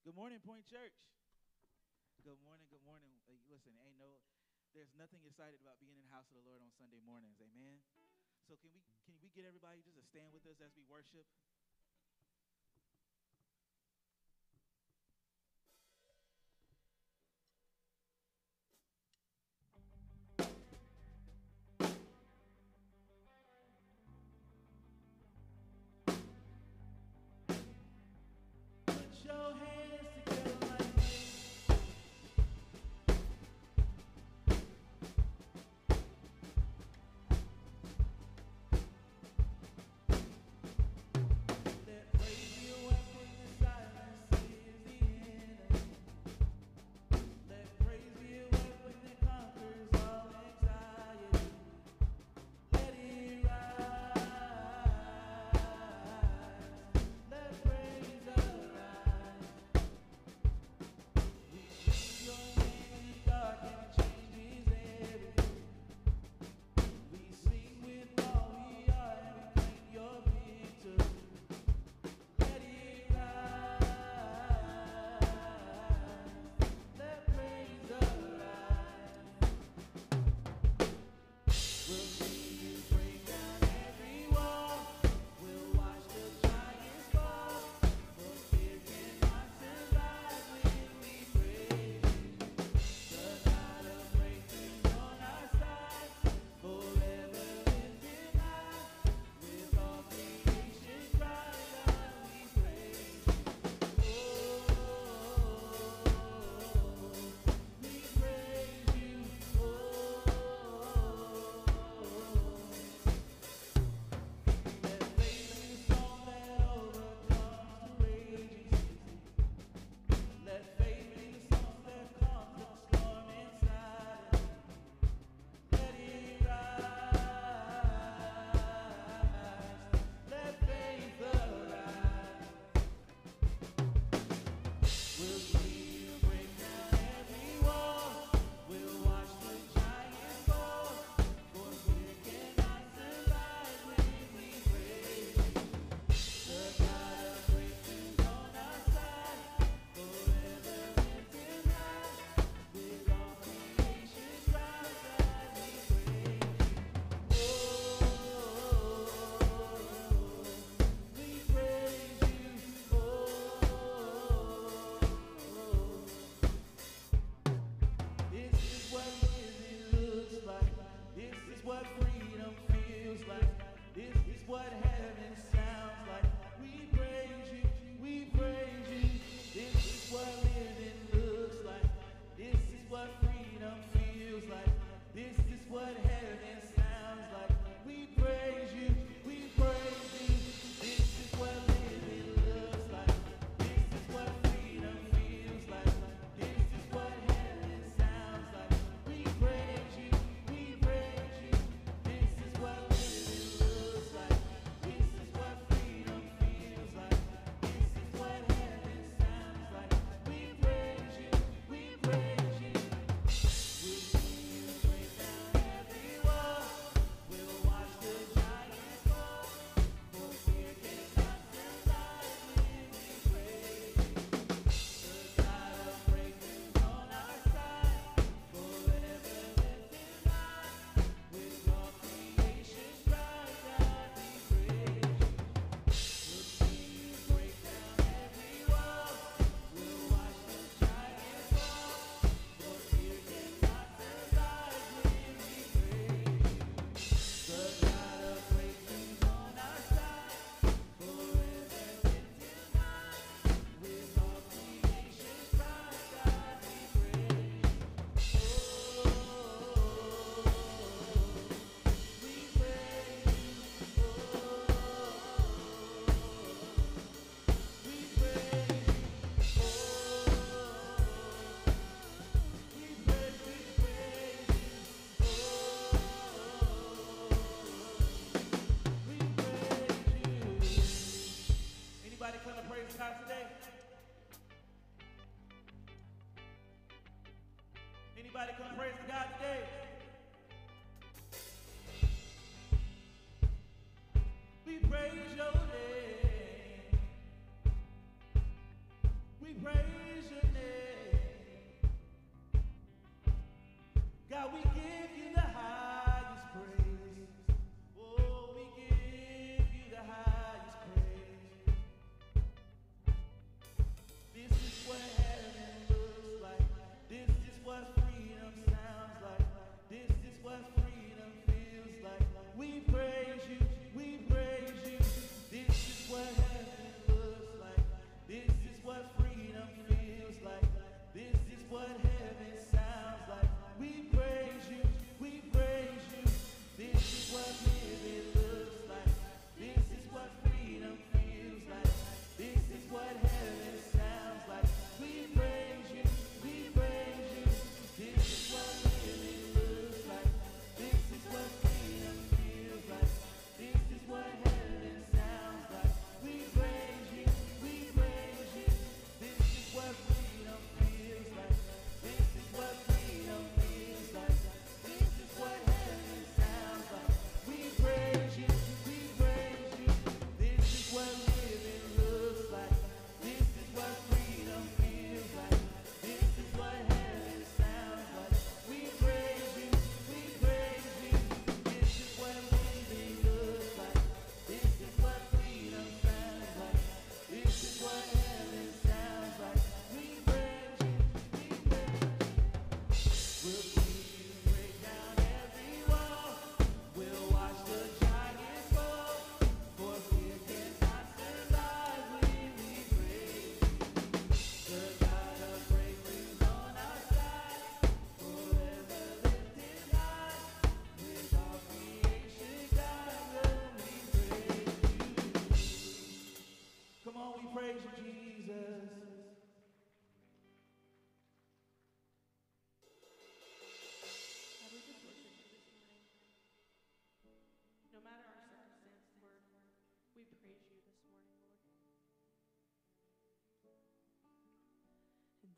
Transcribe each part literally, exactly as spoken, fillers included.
Good morning, Point Church. Good morning, good morning. Uh, listen, ain't no, there's nothing excited about being in the house of the Lord on Sunday mornings, amen? So can we can we get everybody just to stand with us as we worship? Put your hands together like this. Let praise be a weapon, the silence is the enemy. Let praise be a weapon that conquers all anxiety. Let it rise. Let praise arise. We see your name in the dark and it changes everything. We sing with all we are and we claim your victory. Let it rise. Let praise arise. We'll see you break down every wall. We'll watch the giants fall. For fear cannot survive when we praise you. The God of breakthroughs on our side, forever lifted high. With all creation crying out, we praise you. Oh, we praise you. Oh, let faith be the song that overcomes the raging sea. Let faith be the song that calms the storm inside of me. Let it rise. Let faith arise. We'll see you break down every wall. We'll watch the giants fall. For fear cannot survive when we praise you. The God of breakthroughs on our side, forever lifted high. With all creation cries out, we praise you. Oh, we praise you. Oh, this is what living looks like. This is what freedom feels like. This is what heaven sounds like. We praise you, we praise you. This is what living looks like. This is what freedom feels like. This is what heaven sounds like. We praise you, we praise you. This is what living looks like. This is what freedom feels like. This is what heaven sounds like. We praise you, we praise you. This is what living looks like. This is what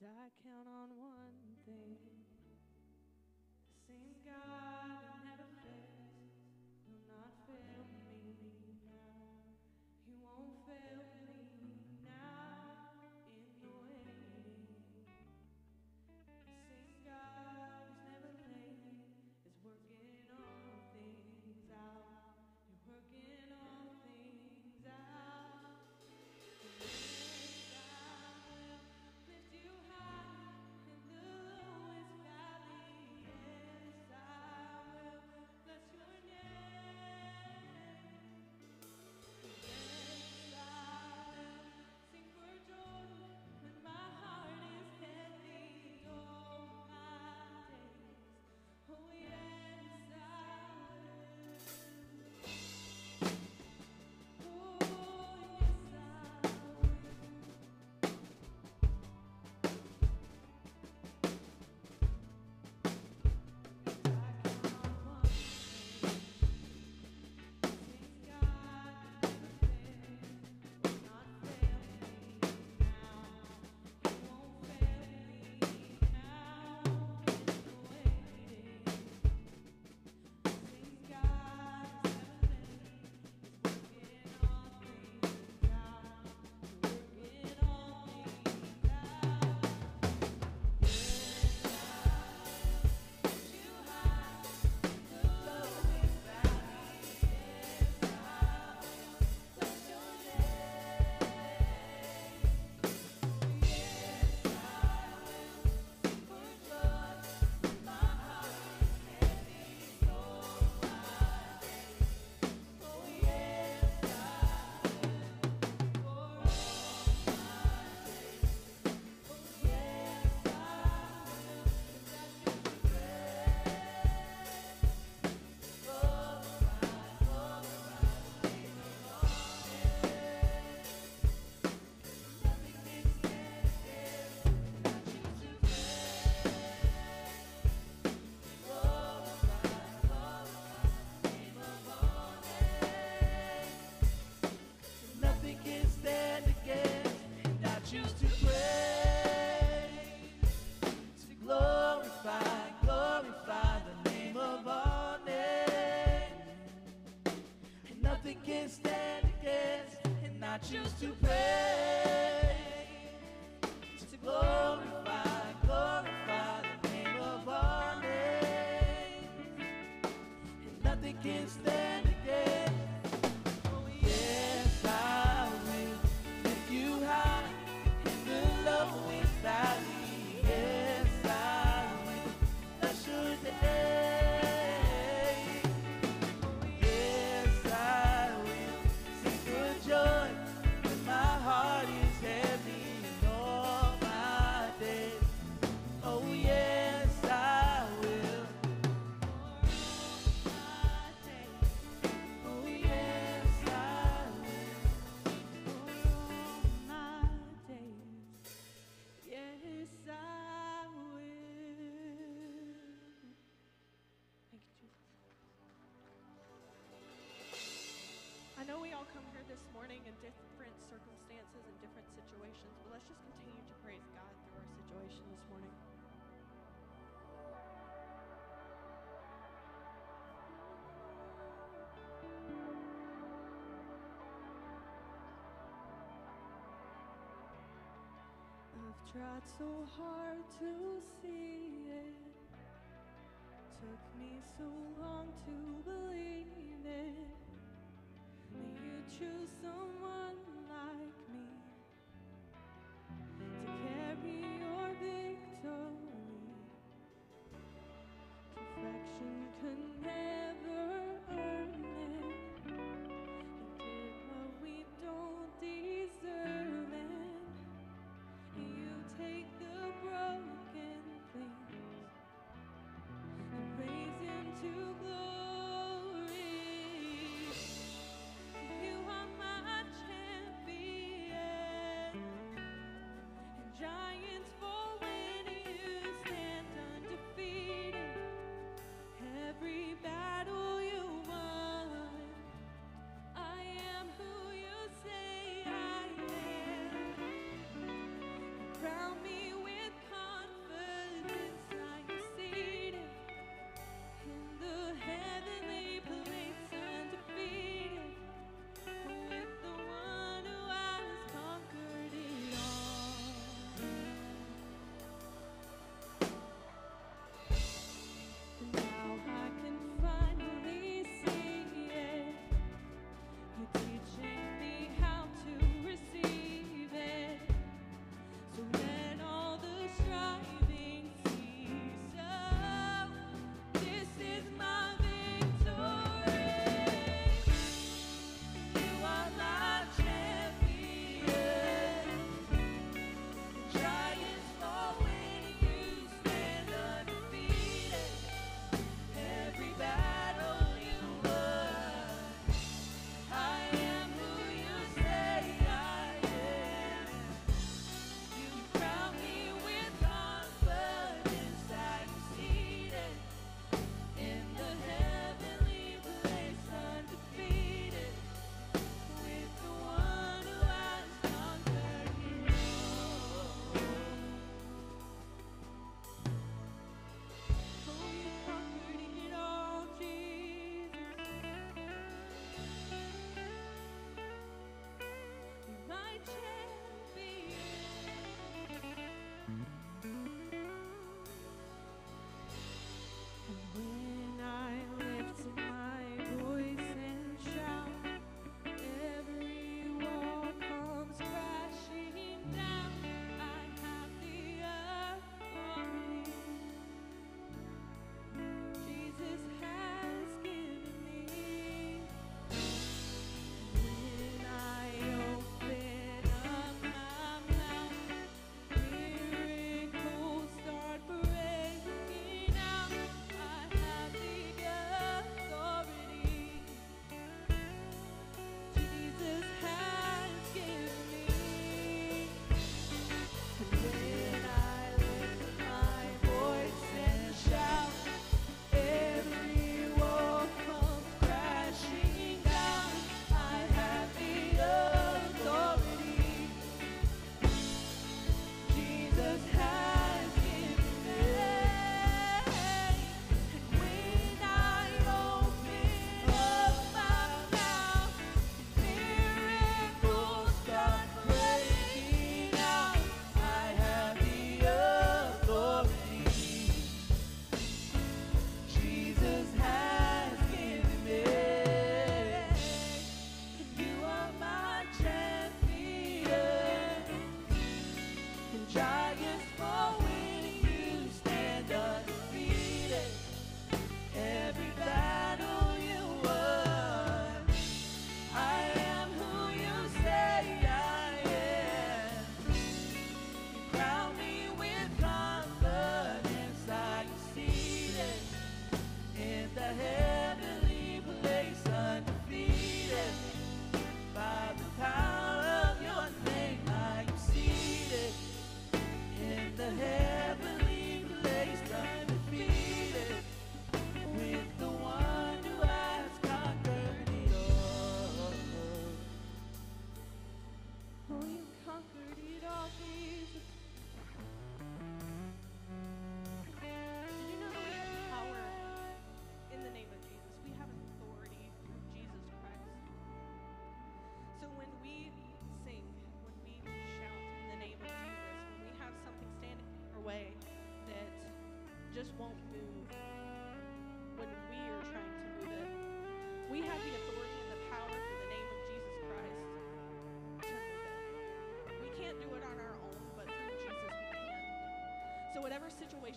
I count on one thing, the same God that never fails will not fail me now. He won't fail me now in the waiting. The same God who's never late is working all things out. You're working all things out. Choose to pray, to glorify, glorify the name of our name, and nothing can stand against. Oh yes, I will lift you high in the lowest valley. Yes, I will bless your name. Oh yes, I will sing for joy. My heart is heavy in all my days. Oh yes, I will. For all my days. Oh yes, I will. For all my days. Yes, I will. Thank you, Jesus. I know we all come here this morning in different circumstances and different situations, but let's just continue to praise God through our situation this morning. I've tried so hard to see it, took me so long to believe it. You choose someone like me to carry your victory. Perfection could never earn it. You did what we don't deserve it. You take the broken things and raise him to glory.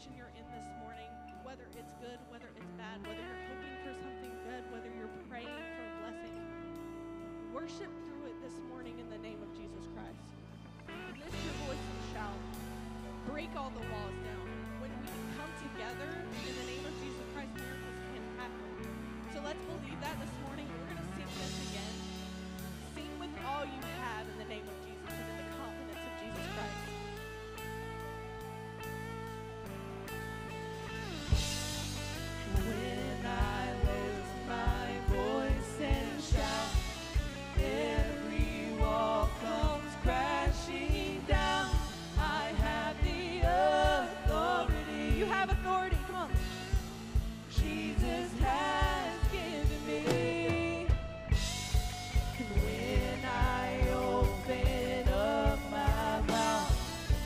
situation you're in this morning, whether it's good, whether it's bad, whether you're hoping for something good, whether you're praying for a blessing, worship through it this morning in the name of Jesus Christ. Lift your voice and shout. Break all the walls down. When we come together in the name of Jesus Christ, miracles can happen. So let's believe that this morning. We're going to sing this again. Sing with all you have in the name of Jesus and in the confidence of Jesus Christ. When I lift my voice and shout, every wall comes crashing down. I have the authority. You have authority. Come on. Jesus has given me. And when I open up my mouth,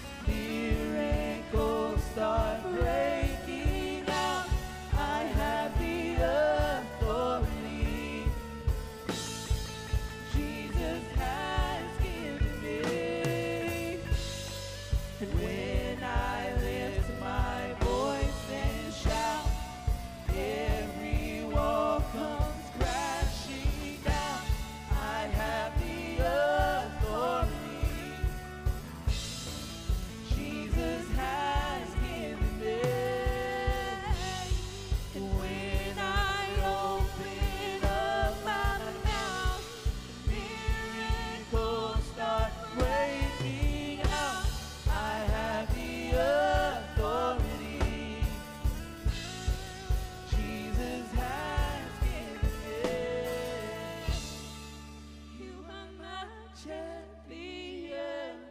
miracles start breaking out. I have the authority. Jesus has given me. And when I lift my voice and shout, every wall comes crashing down. I have the authority. Jesus has given me. And when I open up my mouth, miracles start breaking out. I have the authority. Jesus has given me. You are my Champion.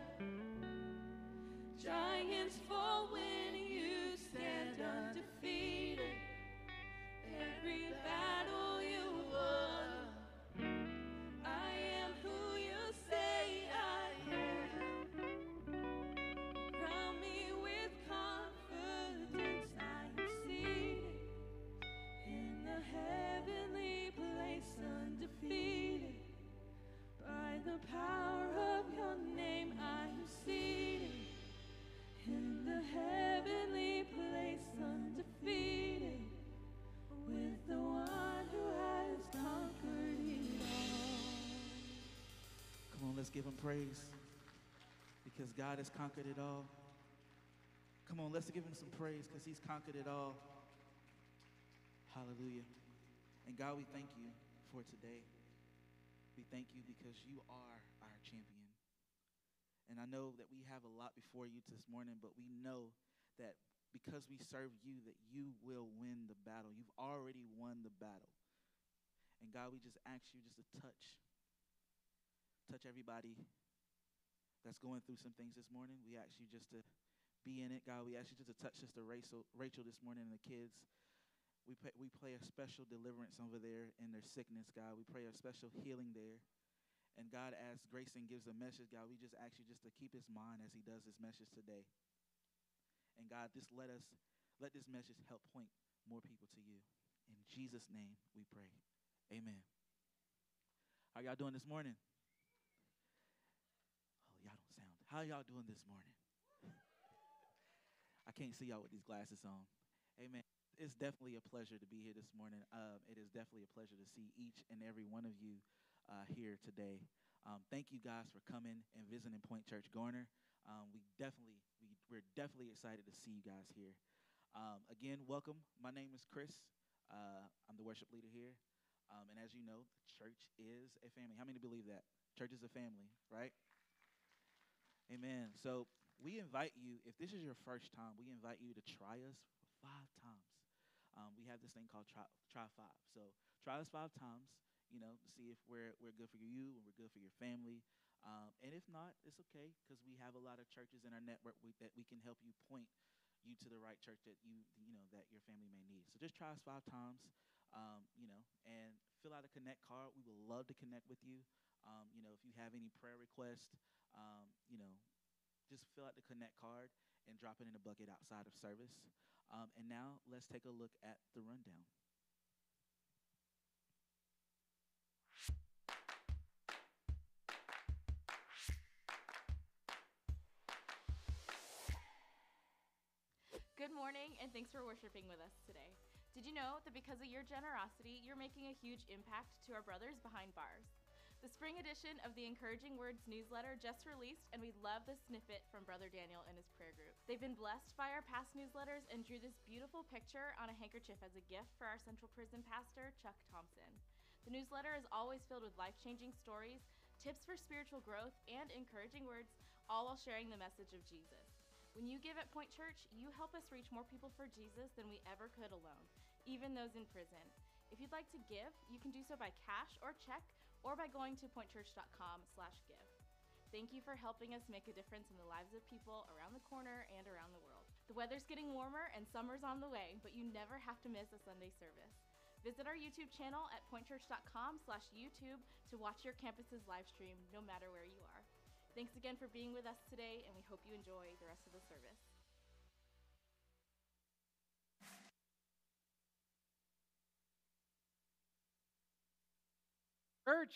giants fall when you stand undefeated. Every battle you won. I am who you say I am. Crown me with confidence. I am seated in the heavenly place, undefeated. By the power of your name, I am seated in the heavenly place, undefeated, with the one who has conquered it all. Come on, let's give him praise, because God has conquered it all. Come on, let's give him some praise, because he's conquered it all. Hallelujah. And God, we thank you for today. We thank you because you are our champion. And I know that we have a lot before you this morning, but we know that because we serve you, that you will win the battle. You've already won the battle. And God, we just ask you just to touch, touch everybody that's going through some things this morning. We ask you just to be in it, God. We ask you just to touch Sister Rachel, Rachel this morning and the kids. We pray, we pray a special deliverance over there in their sickness, God. We pray a special healing there. And God, as Grayson gives a message, God, we just ask you just to keep his mind as he does this message today. And God, just let us, let this message help point more people to you. In Jesus' name we pray. Amen. How y'all doing this morning? Oh, y'all don't sound. How y'all doing this morning? I can't see y'all with these glasses on. Amen. It's definitely a pleasure to be here this morning. Um, it is definitely a pleasure to see each and every one of you uh, here today. Um, thank you guys for coming and visiting Point Church Garner. Um, we definitely, we, we're definitely excited to see you guys here. Um, again, welcome. My name is Chris. Uh, I'm the worship leader here. Um, and as you know, the church is a family. How many believe that? Church is a family, right? Amen. So we invite you, if this is your first time, we invite you to try us five times. Um, we have this thing called try, try five. So try us five times, you know, to see if we're we're good for you and we're good for your family. Um, and if not, it's okay, because we have a lot of churches in our network we, that we can help you point you to the right church that you you know that your family may need. So just try us five times, um, you know, and fill out a connect card. We would love to connect with you. Um, you know, if you have any prayer requests, um, you know, just fill out the connect card and drop it in a bucket outside of service. Um, and now let's take a look at the rundown. Good morning, and thanks for worshiping with us today. Did you know that because of your generosity, you're making a huge impact to our brothers behind bars? The spring edition of the Encouraging Words newsletter just released, and we love the snippet from Brother Daniel and his prayer group. They've been blessed by our past newsletters and drew this beautiful picture on a handkerchief as a gift for our Central Prison pastor, Chuck Thompson. The newsletter is always filled with life-changing stories, tips for spiritual growth, and encouraging words, all while sharing the message of Jesus. When you give at Point Church, you help us reach more people for Jesus than we ever could alone, even those in prison. If you'd like to give, you can do so by cash or check, or by going to pointchurch.com slash give. Thank you for helping us make a difference in the lives of people around the corner and around the world. The weather's getting warmer and summer's on the way, but you never have to miss a Sunday service. Visit our YouTube channel at pointchurch.com slash YouTube to watch your campus's live stream no matter where you are. Thanks again for being with us today, and we hope you enjoy the rest of the service. Church,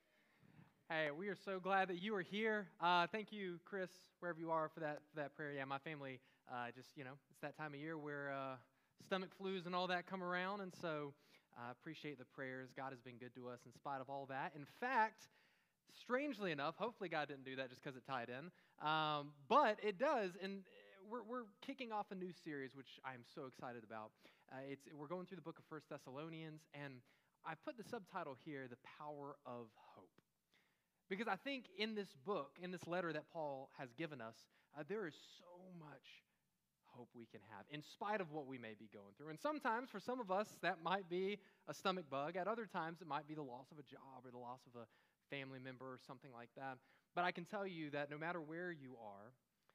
hey, we are so glad that you are here. Uh, thank you, Chris, wherever you are, for that for that prayer. Yeah, my family, uh, just, you know, it's that time of year where uh, stomach flus and all that come around, and so I uh, appreciate the prayers. God has been good to us in spite of all that. In fact, strangely enough, hopefully God didn't do that just because it tied in, um, but it does, and we're, we're kicking off a new series, which I'm so excited about. Uh, it's we're going through the book of First Thessalonians, and I put the subtitle here, The Power of Hope. Because I think in this book, in this letter that Paul has given us, uh, there is so much hope we can have in spite of what we may be going through. And sometimes for some of us, that might be a stomach bug. At other times, it might be the loss of a job or the loss of a family member or something like that. But I can tell you that no matter where you are,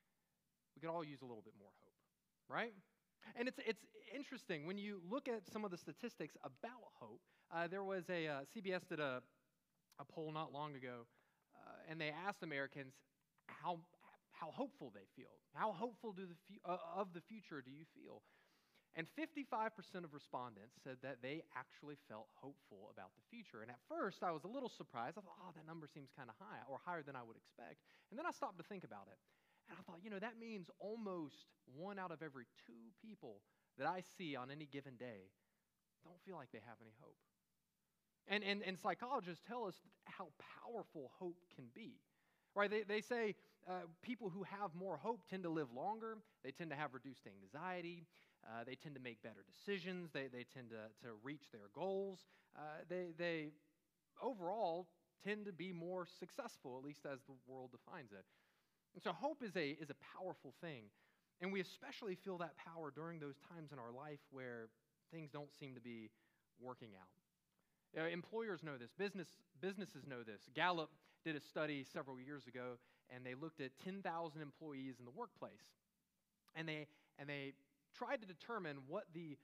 we could all use a little bit more hope, right? And it's it's interesting when you look at some of the statistics about hope. Uh, there was a uh, C B S did a a poll not long ago, uh, and they asked Americans how how hopeful they feel. How hopeful do the fu- uh, of the future do you feel? And fifty-five percent of respondents said that they actually felt hopeful about the future. And at first, I was a little surprised. I thought, oh, that number seems kind of high, or higher than I would expect. And then I stopped to think about it. And I thought, you know, that means almost one out of every two people that I see on any given day don't feel like they have any hope. And, and, and psychologists tell us how powerful hope can be. Right? They, they say uh, people who have more hope tend to live longer. They tend to have reduced anxiety. Uh, they tend to make better decisions. They, they tend to, to reach their goals. Uh, they, they overall tend to be more successful, at least as the world defines it. And so hope is a, is a powerful thing. And we especially feel that power during those times in our life where things don't seem to be working out. Uh, employers know this. Business, businesses know this. Gallup did a study several years ago, and they looked at ten thousand employees in the workplace. And they, and they tried to determine what the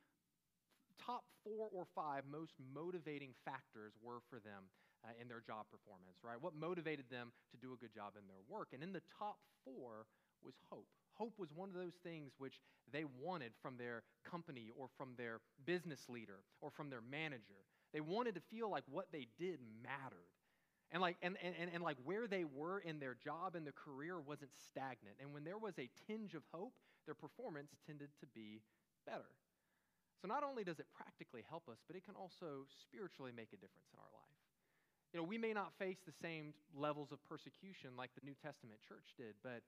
top four or five most motivating factors were for them uh, in their job performance, right? What motivated them to do a good job in their work? And in the top four was hope. Hope was one of those things which they wanted from their company or from their business leader or from their manager. They wanted to feel like what they did mattered. And like and, and, and like where they were in their job and their career wasn't stagnant. And when there was a tinge of hope, their performance tended to be better. So not only does it practically help us, but it can also spiritually make a difference in our life. You know, we may not face the same levels of persecution like the New Testament church did, but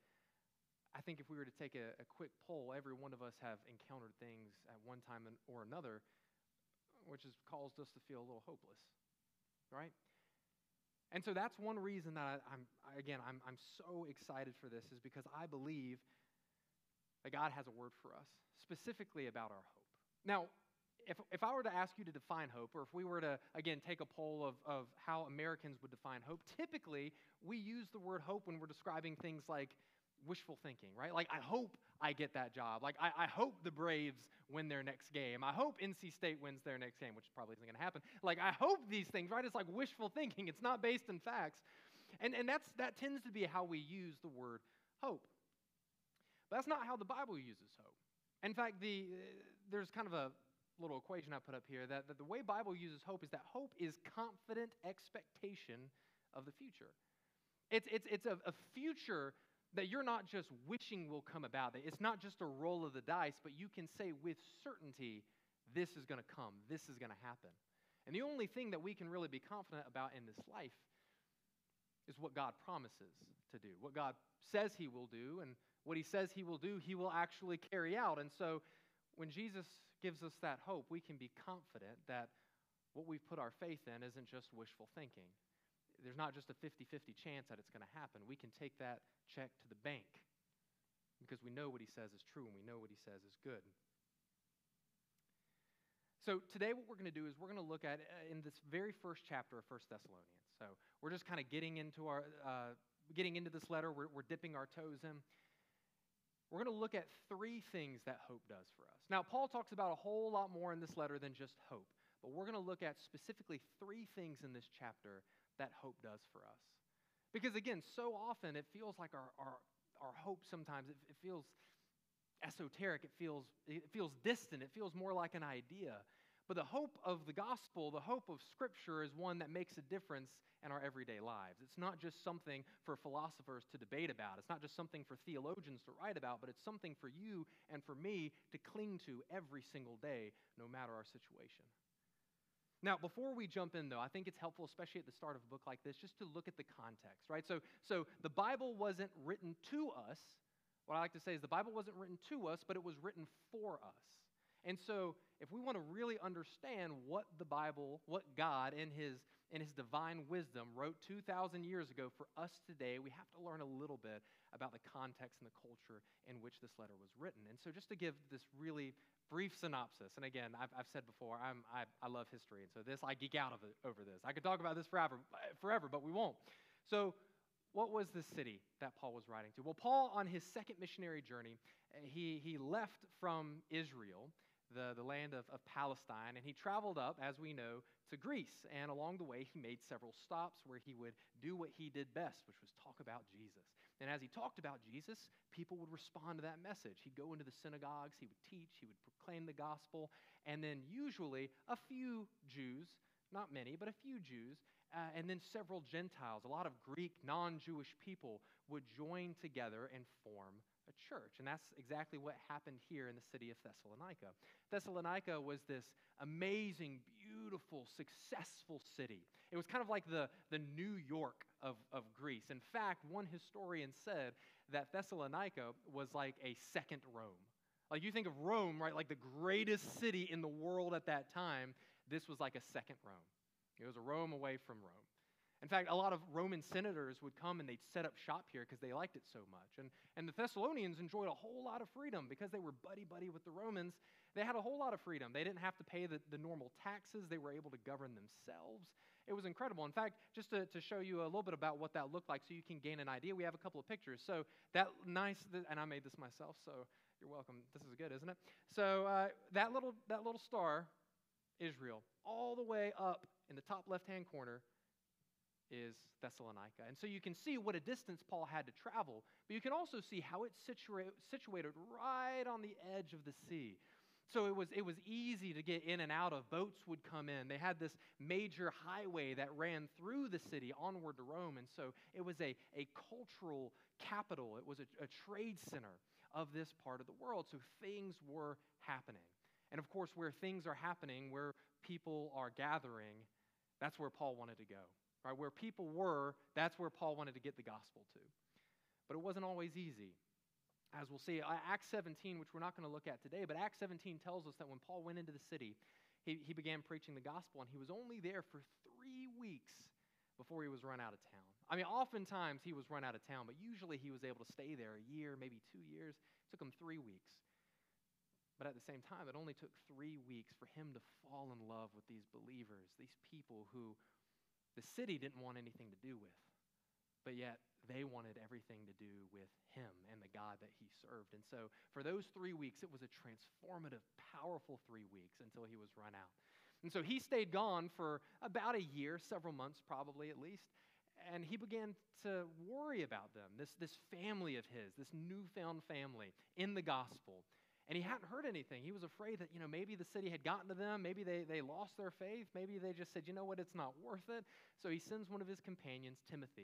I think if we were to take a, a quick poll, every one of us have encountered things at one time or another which has caused us to feel a little hopeless, right? And so that's one reason that I, I'm, again, I'm, I'm so excited for this is because I believe that God has a word for us, specifically about our hope. Now, if, if I were to ask you to define hope, or if we were to, again, take a poll of, of how Americans would define hope, typically we use the word hope when we're describing things like wishful thinking, right? Like, I hope I get that job. Like, I, I hope the Braves win their next game. I hope N C State wins their next game, which probably isn't going to happen. Like, I hope these things, right? It's like wishful thinking. It's not based in facts. And, and that's that tends to be how we use the word hope. But that's not how the Bible uses hope. In fact, the uh, there's kind of a little equation I put up here that, that the way Bible uses hope is that hope is confident expectation of the future. It's, it's, it's a, a future that you're not just wishing will come about. That it's not just a roll of the dice, but you can say with certainty, this is going to come, this is going to happen. And the only thing that we can really be confident about in this life is what God promises to do, what God says he will do, and what he says he will do, he will actually carry out. And so when Jesus gives us that hope, we can be confident that what we've put our faith in isn't just wishful thinking. There's not just a fifty-fifty chance that it's going to happen. We can take that check to the bank because we know what he says is true and we know what he says is good. So today what we're going to do is we're going to look at, uh, in this very first chapter of First Thessalonians. So we're just kind of getting into our, uh, getting into this letter. We're, we're dipping our toes in. We're going to look at three things that hope does for us. Now, Paul talks about a whole lot more in this letter than just hope, but we're going to look at specifically three things in this chapter that hope does for us. Because again, so often it feels like our our, our hope sometimes, it, it feels esoteric, it feels, it feels distant, it feels more like an idea. But the hope of the gospel, the hope of Scripture is one that makes a difference in our everyday lives. It's not just something for philosophers to debate about. It's not just something for theologians to write about, but it's something for you and for me to cling to every single day, no matter our situation. Now, before we jump in, though, I think it's helpful, especially at the start of a book like this, just to look at the context, right? So, so the Bible wasn't written to us. What I like to say is the Bible wasn't written to us, but it was written for us. And so if we want to really understand what the Bible, what God in his, in his divine wisdom wrote two thousand years ago for us today, we have to learn a little bit about the context and the culture in which this letter was written. And so just to give this really brief synopsis, and again, I've, I've said before, I'm, I, I love history, and so this, I geek out of it, over this. I could talk about this forever, forever, but we won't. So what was the city that Paul was writing to? Well, Paul, on his second missionary journey, he, he left from Israel, the, the land of, of Palestine, and he traveled up, as we know, to Greece. And along the way, he made several stops where he would do what he did best, which was talk about Jesus. And as he talked about Jesus, people would respond to that message. He'd go into the synagogues, he would teach, he would proclaim the gospel, and then usually a few Jews, not many, but a few Jews, uh, and then several Gentiles, a lot of Greek, non-Jewish people would join together and form a church. And that's exactly what happened here in the city of Thessalonica. Thessalonica was this amazing, beautiful, successful city. It was kind of like the, the New York of, of Greece. In fact, one historian said that Thessalonica was like a second Rome. Like you think of Rome, right, like the greatest city in the world at that time, this was like a second Rome. It was a Rome away from Rome. In fact, a lot of Roman senators would come and they'd set up shop here because they liked it so much. And, and the Thessalonians enjoyed a whole lot of freedom because they were buddy-buddy with the Romans. They had a whole lot of freedom. They didn't have to pay the, the normal taxes. They were able to govern themselves. It was incredible. In fact, just to, to show you a little bit about what that looked like so you can gain an idea, we have a couple of pictures. So that nice, and I made this myself, so you're welcome. This is good, isn't it? So uh, that little that little star, Israel, all the way up in the top left-hand corner is Thessalonica. And so you can see what a distance Paul had to travel, but you can also see how it's situa- situated right on the edge of the sea. So it was, it was easy to get in and out of. Boats would come in. They had this major highway that ran through the city onward to Rome, and so it was a, a cultural capital. It was a, a trade center of this part of the world, so things were happening. And of course, where things are happening, where people are gathering, that's where Paul wanted to go. Right, where people were, that's where Paul wanted to get the gospel to. But it wasn't always easy. As we'll see, Acts seventeen, which we're not going to look at today, but Acts seventeen tells us that when Paul went into the city, he, he began preaching the gospel, and he was only there for three weeks before he was run out of town. I mean, oftentimes he was run out of town, but usually he was able to stay there a year, maybe two years. It took him three weeks. But at the same time, it only took three weeks for him to fall in love with these believers, these people who the city didn't want anything to do with, but yet they wanted everything to do with him and the God that he served. And so for those three weeks, it was a transformative, powerful three weeks until he was run out. And so he stayed gone for about a year, several months probably at least, and he began to worry about them, this, this family of his, this newfound family in the gospel. And he hadn't heard anything. He was afraid that, you know, maybe the city had gotten to them. Maybe they, they lost their faith. Maybe they just said, you know what, it's not worth it. So he sends one of his companions, Timothy,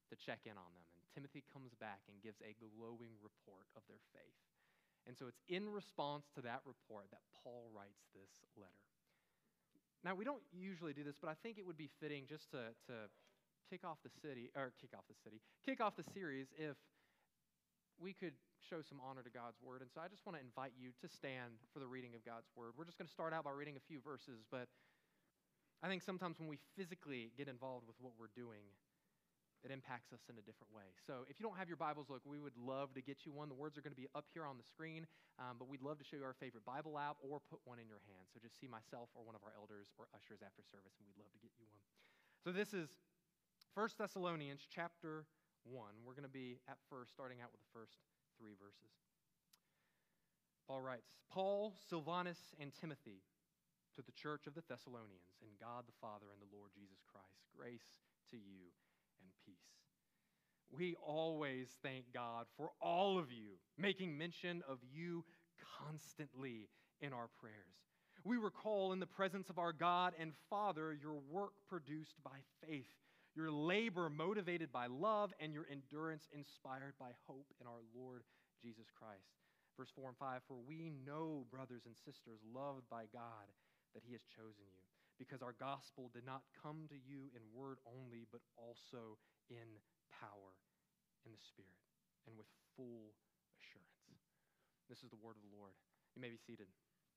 to check in on them. And Timothy comes back and gives a glowing report of their faith. And so it's in response to that report that Paul writes this letter. Now, we don't usually do this, but I think it would be fitting just to, to kick off the city, or kick off the city, kick off the series if we could show some honor to God's word. And so I just want to invite you to stand for the reading of God's word. We're just going to start out by reading a few verses, but I think sometimes when we physically get involved with what we're doing, it impacts us in a different way. So if you don't have your Bibles, look, we would love to get you one. The words are going to be up here on the screen, um, but we'd love to show you our favorite Bible app or put one in your hand. So just see myself or one of our elders or ushers after service, and we'd love to get you one. So this is First Thessalonians chapter one. We're going to be at first, starting out with the first three verses. Paul writes, Paul, Silvanus, and Timothy, to the church of the Thessalonians, and God the Father and the Lord Jesus Christ, grace to you and peace. We always thank God for all of you, making mention of you constantly in our prayers. We recall in the presence of our God and Father your work produced by faith, your labor motivated by love, and your endurance inspired by hope in our Lord Jesus Christ. Verse four and five, for we know, brothers and sisters, loved by God, that he has chosen you, because our gospel did not come to you in word only, but also in power, in the Spirit, and with full assurance. This is the word of the Lord. You may be seated.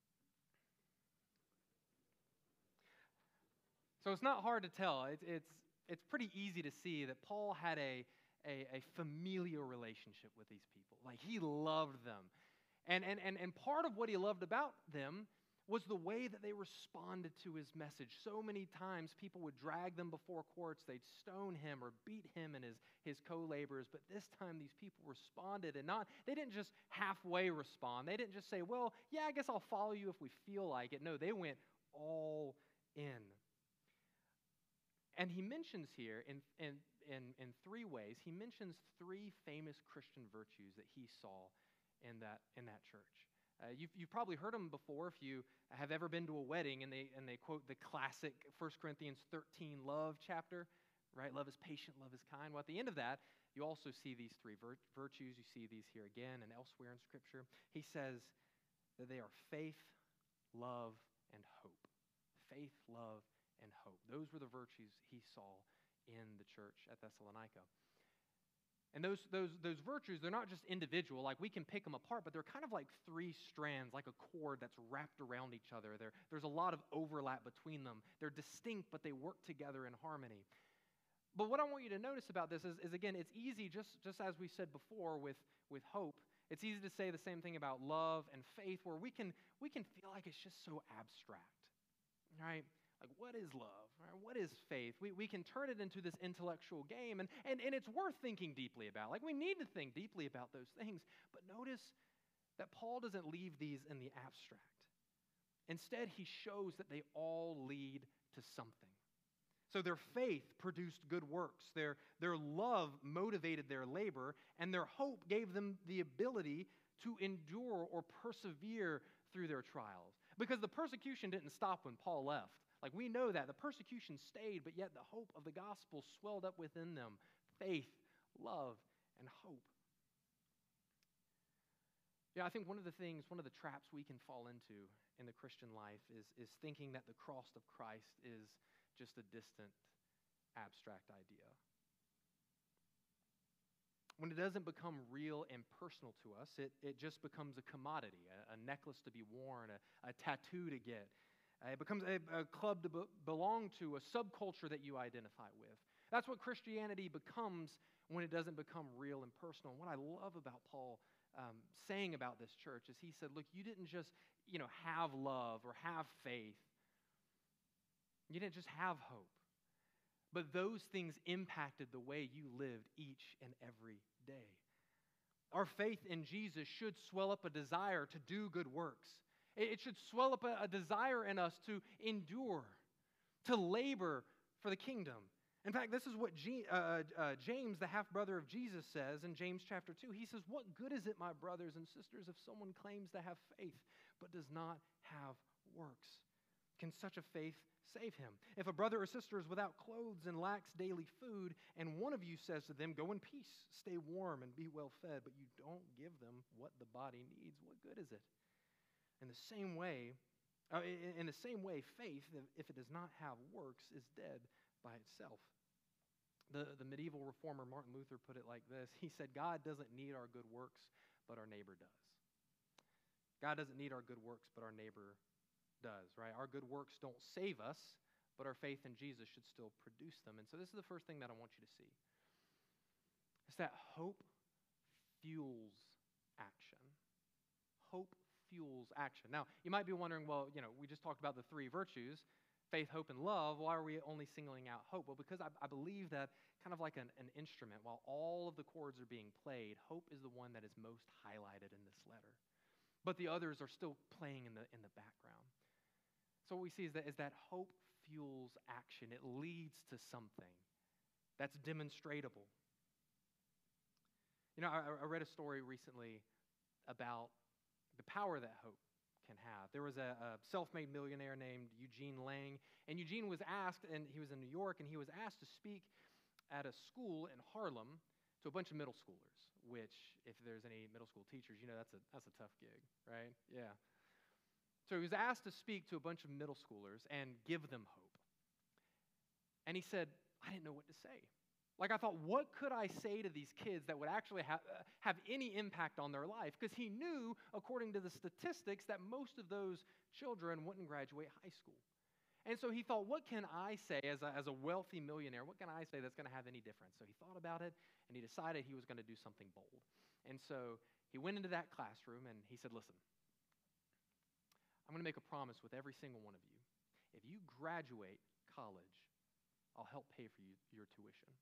So it's not hard to tell. It's, it's, it's pretty easy to see that Paul had a, a, a familial relationship with these people. Like, he loved them. And, and, and, and part of what he loved about them was the way that they responded to his message. So many times people would drag them before courts, they'd stone him or beat him and his, his co-laborers, but this time these people responded, and not, they didn't just halfway respond. They didn't just say, well, yeah, I guess I'll follow you if we feel like it. No, they went all in. And he mentions here in, in, in, in three ways, he mentions three famous Christian virtues that he saw in that, in that church. Uh, you've, you've probably heard them before if you have ever been to a wedding and they and they quote the classic First Corinthians thirteen love chapter, right? Love is patient, love is kind. Well, at the end of that, you also see these three vir- virtues. You see these here again and elsewhere in Scripture. He says that they are faith, love, and hope. Faith, love, and hope. Those were the virtues he saw in the church at Thessalonica. And those, those, those virtues, they're not just individual, like we can pick them apart, but they're kind of like three strands, like a cord that's wrapped around each other. There, there's a lot of overlap between them. They're distinct, but they work together in harmony. But what I want you to notice about this is, is again, it's easy, just, just as we said before with, with hope, it's easy to say the same thing about love and faith, where we can, we can feel like it's just so abstract, right? Like, what is love? Right? What is faith? We, we can turn it into this intellectual game, and, and, and it's worth thinking deeply about. Like, we need to think deeply about those things. But notice that Paul doesn't leave these in the abstract. Instead, he shows that they all lead to something. So their faith produced good works. Their, their love motivated their labor, and their hope gave them the ability to endure or persevere through their trials. Because the persecution didn't stop when Paul left. Like, we know that. The persecution stayed, but yet the hope of the gospel swelled up within them. Faith, love, and hope. Yeah, I think one of the things, one of the traps we can fall into in the Christian life is, is thinking that the cross of Christ is just a distant, abstract idea. When it doesn't become real and personal to us, it, it just becomes a commodity, a, a necklace to be worn, a, a tattoo to get. Uh, it becomes a, a club to be, belong to, a subculture that you identify with. That's what Christianity becomes when it doesn't become real and personal. And what I love about Paul um, saying about this church is he said, look, you didn't just, you know, have love or have faith. You didn't just have hope. But those things impacted the way you lived each and every day. Our faith in Jesus should swell up a desire to do good works. It should swell up a, a desire in us to endure, to labor for the kingdom. In fact, this is what G, uh, uh, James, the half-brother of Jesus, says in James chapter two. He says, what good is it, my brothers and sisters, if someone claims to have faith but does not have works? can such a faith save him? If a brother or sister is without clothes and lacks daily food, and one of you says to them, go in peace, stay warm and be well fed, but you don't give them what the body needs, what good is it? In the same way, uh, in the same way, faith, if it does not have works, is dead by itself. The, the medieval reformer Martin Luther put it like this. He said, God doesn't need our good works, but our neighbor does. God doesn't need our good works, but our neighbor does, right? Our good works don't save us, but our faith in Jesus should still produce them. And so this is the first thing that I want you to see. It's that hope fuels action. Hope fuels action. Now, you might be wondering, well, you know, we just talked about the three virtues, faith, hope, and love. Why are we only singling out hope? Well, because I, I believe that kind of like an, an instrument, while all of the chords are being played, hope is the one that is most highlighted in this letter. But the others are still playing in the in the background. So what we see is that, is that hope fuels action. It leads to something that's demonstratable. You know, I, I read a story recently about the power that hope can have. There was a, a self-made millionaire named Eugene Lang, and Eugene was asked, and he was in New York, and he was asked to speak at a school in Harlem to a bunch of middle schoolers, which, if there's any middle school teachers, you know that's a that's a tough gig, right? Yeah. So he was asked to speak to a bunch of middle schoolers and give them hope. And he said, I didn't know what to say. Like, I thought, what could I say to these kids that would actually have, uh, have any impact on their life? Because he knew, according to the statistics, that most of those children wouldn't graduate high school. And so he thought, what can I say as a, as a wealthy millionaire? What can I say that's going to have any difference? So he thought about it, and he decided he was going to do something bold. And so he went into that classroom, and he said, listen, I'm going to make a promise with every single one of you. If you graduate college, I'll help pay for you, your tuition.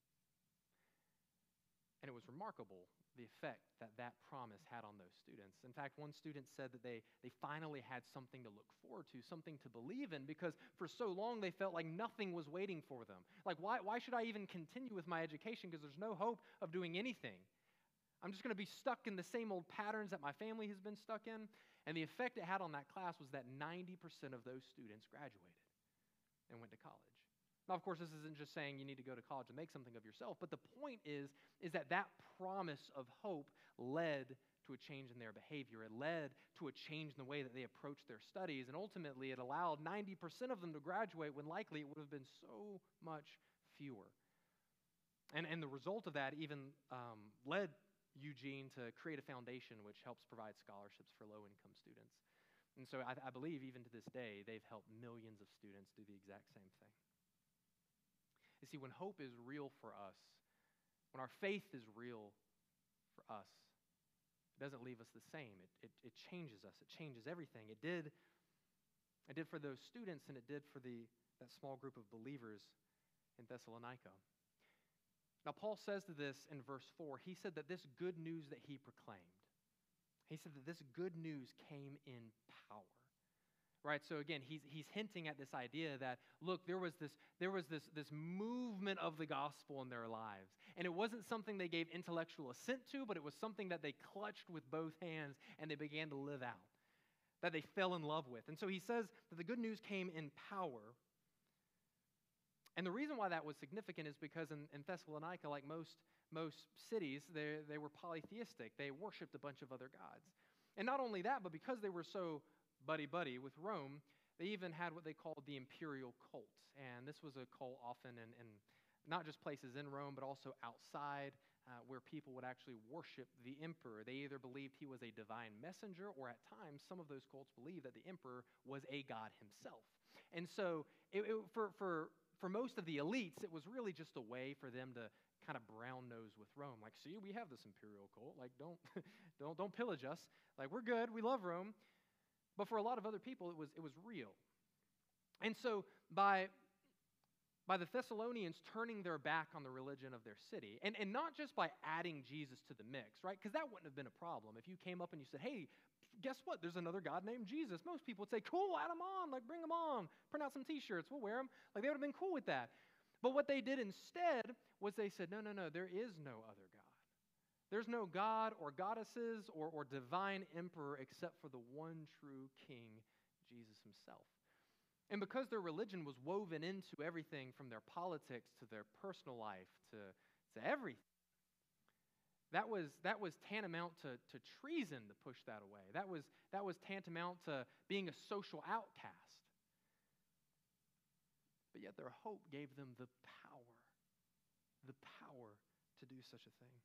And it was remarkable, the effect that that promise had on those students. In fact, one student said that they, they finally had something to look forward to, something to believe in, because for so long they felt like nothing was waiting for them. Like, why, why should I even continue with my education? Because there's no hope of doing anything. I'm just going to be stuck in the same old patterns that my family has been stuck in. And the effect it had on that class was that ninety percent of those students graduated and went to college. Now, of course, this isn't just saying you need to go to college and make something of yourself, but the point is, is that that promise of hope led to a change in their behavior. It led to a change in the way that they approached their studies, and ultimately it allowed ninety percent of them to graduate when likely it would have been so much fewer. And, and the result of that even um, led Eugene to create a foundation which helps provide scholarships for low-income students. And so I, I believe even to this day, they've helped millions of students do the exact same thing. You see, when hope is real for us, when our faith is real for us, it doesn't leave us the same. It, it, it changes us. It changes everything. It did, it did for those students, and it did for the, that small group of believers in Thessalonica. Now, Paul says to this in verse four, he said that this good news that he proclaimed, he said that this good news came in power. Right, so again, he's he's hinting at this idea that, look, there was this there was this this movement of the gospel in their lives, and it wasn't something they gave intellectual assent to, but it was something that they clutched with both hands and they began to live out, that they fell in love with. And so he says that the good news came in power. And the reason why that was significant is because in, in Thessalonica, like most most cities, they they were polytheistic. They worshipped a bunch of other gods, and not only that, but because they were so buddy-buddy with Rome, they even had what they called the imperial cult. And this was a cult often in, in not just places in Rome, but also outside, uh, where people would actually worship the emperor. They either believed he was a divine messenger, or at times, some of those cults believed that the emperor was a god himself. And so it, it, for, for, for most of the elites, it was really just a way for them to kind of brown nose with Rome. Like, see, we have this imperial cult. Like, don't, don't, don't pillage us. Like, we're good. We love Rome. But for a lot of other people, it was, it was real. And so by, by the Thessalonians turning their back on the religion of their city, and, and not just by adding Jesus to the mix, right? Because that wouldn't have been a problem. If you came up and you said, hey, guess what? There's another God named Jesus. Most people would say, cool, add him on. Like, bring him on. Print out some T-shirts. We'll wear them. Like, they would have been cool with that. But what they did instead was they said, no, no, no, there is no other God. There's no god or goddesses or, or divine emperor except for the one true King, Jesus himself. And because their religion was woven into everything from their politics to their personal life to, to everything, that was, that was tantamount to, to treason to push that away. That was, that was tantamount to being a social outcast. But yet their hope gave them the power, the power to do such a thing.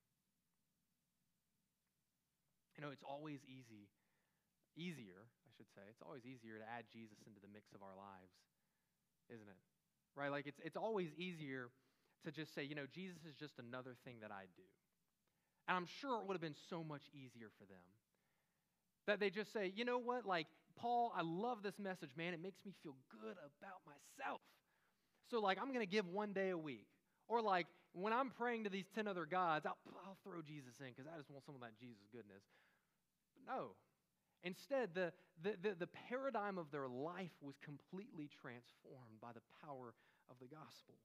You know, it's always easy, easier, I should say, it's always easier to add Jesus into the mix of our lives, isn't it? Right? Like, it's, it's always easier to just say, you know, Jesus is just another thing that I do. And I'm sure it would have been so much easier for them. That they just say, you know what, like, Paul, I love this message, man. It makes me feel good about myself. So, like, I'm going to give one day a week. Or, like, when I'm praying to these ten other gods, I'll, I'll throw Jesus in because I just want some of that Jesus goodness. But no. Instead, the, the, the, the paradigm of their life was completely transformed by the power of the gospel.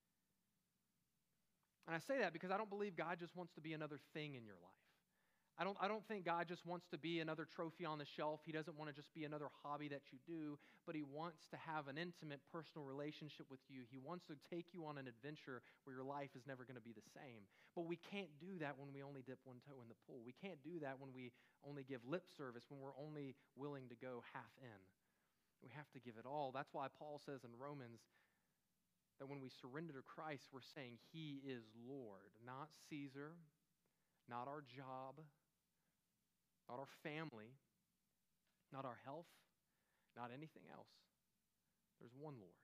And I say that because I don't believe God just wants to be another thing in your life. I don't, I don't think God just wants to be another trophy on the shelf. He doesn't want to just be another hobby that you do, but he wants to have an intimate personal relationship with you. He wants to take you on an adventure where your life is never going to be the same. But we can't do that when we only dip one toe in the pool. We can't do that when we only give lip service, when we're only willing to go half in. We have to give it all. That's why Paul says in Romans that when we surrender to Christ, we're saying he is Lord, not Caesar, not our job, not our family, not our health, not anything else. There's one Lord.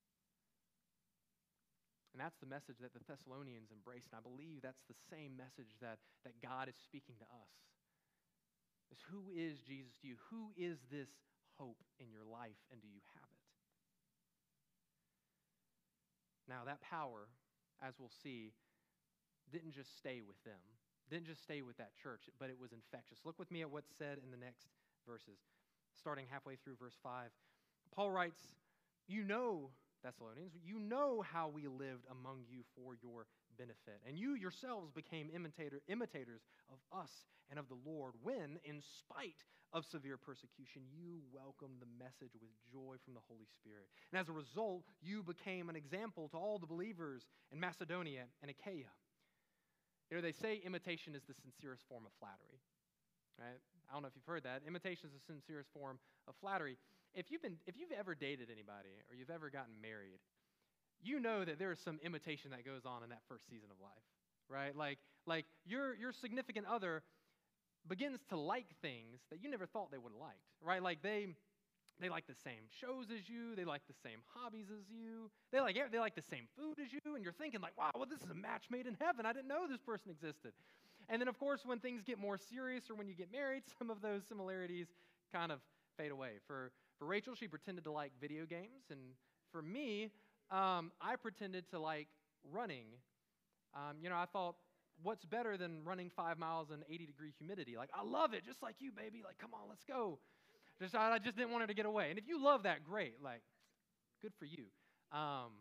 And that's the message that the Thessalonians embraced, and I believe that's the same message that, that God is speaking to us. Is who is Jesus to you? Who is this hope in your life, and do you have it? Now, that power, as we'll see, didn't just stay with them. Didn't just stay with that church, but it was infectious. Look with me at what's said in the next verses, starting halfway through verse five. Paul writes, you know, Thessalonians, you know how we lived among you for your benefit, and you yourselves became imitator, imitators of us and of the Lord when, in spite of severe persecution, you welcomed the message with joy from the Holy Spirit. And as a result, you became an example to all the believers in Macedonia and Achaia. You know, they say imitation is the sincerest form of flattery, right? I don't know if you've heard that. Imitation is the sincerest form of flattery. If you've been, if you've ever dated anybody or you've ever gotten married, you know that there is some imitation that goes on in that first season of life, right? Like, like your your significant other begins to like things that you never thought they would have liked, right? Like they they like the same shows as you, they like the same hobbies as you, they like they like the same food as you, and you're thinking like, wow, well, this is a match made in heaven. I didn't know this person existed. And then, of course, when things get more serious or when you get married, some of those similarities kind of fade away. For for Rachel, she pretended to like video games, and for me, um, I pretended to like running. Um, you know, I thought, what's better than running five miles in eighty degree humidity? Like, I love it, just like you, baby. Like, come on, let's go. Just, I just didn't want her to get away. And if you love that, great. Like, good for you. Um,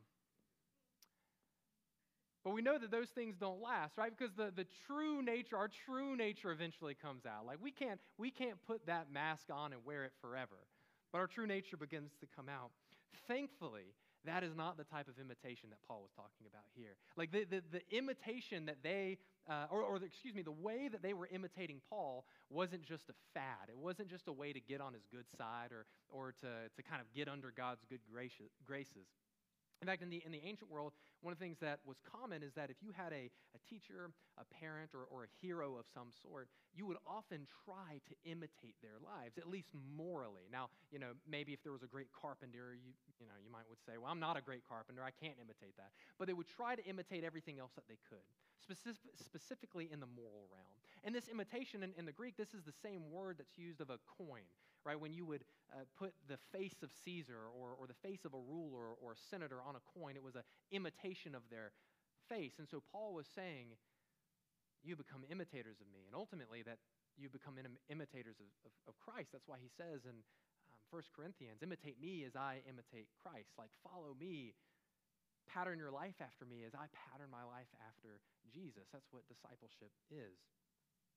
but we know that those things don't last, right? Because the, the true nature, our true nature eventually comes out. Like, we can't, we can't put that mask on and wear it forever. But our true nature begins to come out. Thankfully, that is not the type of imitation that Paul was talking about here. Like the, the, the imitation that they, uh, or, or the, excuse me, the way that they were imitating Paul wasn't just a fad. It wasn't just a way to get on his good side or, or to, to kind of get under God's good gracious, graces. In fact, in the, in the ancient world, one of the things that was common is that if you had a, a teacher, a parent, or, or a hero of some sort, you would often try to imitate their lives, at least morally. Now, you know, maybe if there was a great carpenter, you, you know, you might would say, well, I'm not a great carpenter, I can't imitate that. But they would try to imitate everything else that they could, specific, specifically in the moral realm. And this imitation in, in the Greek, this is the same word that's used of a coin, right? When you would uh, put the face of Caesar or, or the face of a ruler or a senator on a coin, it was an imitation of their face. And so Paul was saying, you become imitators of me, and ultimately that you become im- imitators of, of, of Christ. That's why he says in um, First Corinthians, imitate me as I imitate Christ. Like, follow me, pattern your life after me as I pattern my life after Jesus. That's what discipleship is.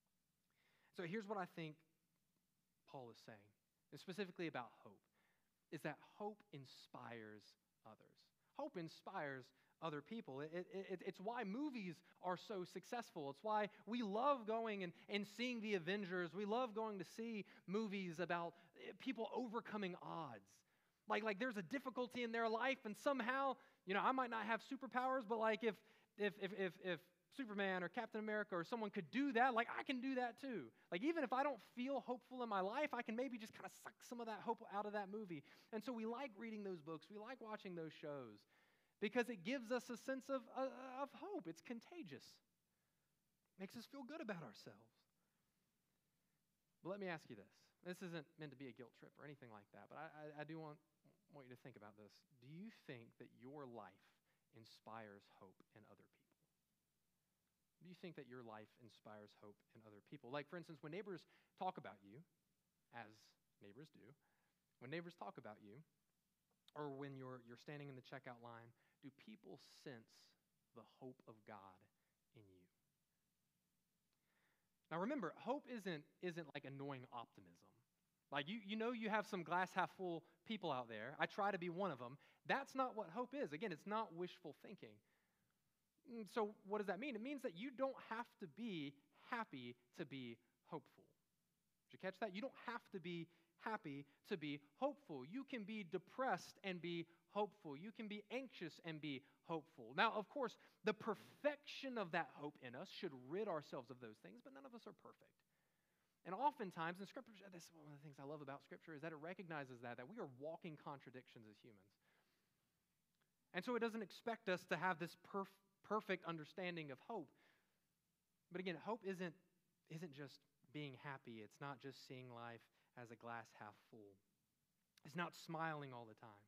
So here's what I think Paul is saying, and specifically about hope. is that hope inspires others. Hope inspires other people. It, it, it's why movies are so successful. It's why we love going and, and seeing the Avengers. We love going to see movies about people overcoming odds. Like, like there's a difficulty in their life, and somehow, you know, I might not have superpowers, but like if if if if, if Superman or Captain America or someone could do that, like I can do that too. Like even if I don't feel hopeful in my life, I can maybe just kind of suck some of that hope out of that movie. And so we like reading those books. We like watching those shows because it gives us a sense of, uh, of hope. It's contagious. Makes us feel good about ourselves. But let me ask you this. This isn't meant to be a guilt trip or anything like that, but I, I, I do want, want you to think about this. Do you think that your life inspires hope in other people? Do you think that your life inspires hope in other people? Like, for instance, when neighbors talk about you, as neighbors do, when neighbors talk about you, or when you're, you're standing in the checkout line, do people sense the hope of God in you? Now remember, hope isn't, isn't like annoying optimism. Like, you, you know you have some glass half full people out there. I try to be one of them. That's not what hope is. Again, it's not wishful thinking. So what does that mean? It means that you don't have to be happy to be hopeful. Did you catch that? You don't have to be happy to be hopeful. You can be depressed and be hopeful. You can be anxious and be hopeful. Now, of course, the perfection of that hope in us should rid ourselves of those things, but none of us are perfect. And oftentimes in Scripture, this is one of the things I love about Scripture, is that it recognizes that, that we are walking contradictions as humans. And so it doesn't expect us to have this perfect perfect understanding of hope. But again, hope isn't, isn't just being happy. It's not just seeing life as a glass half full. It's not smiling all the time.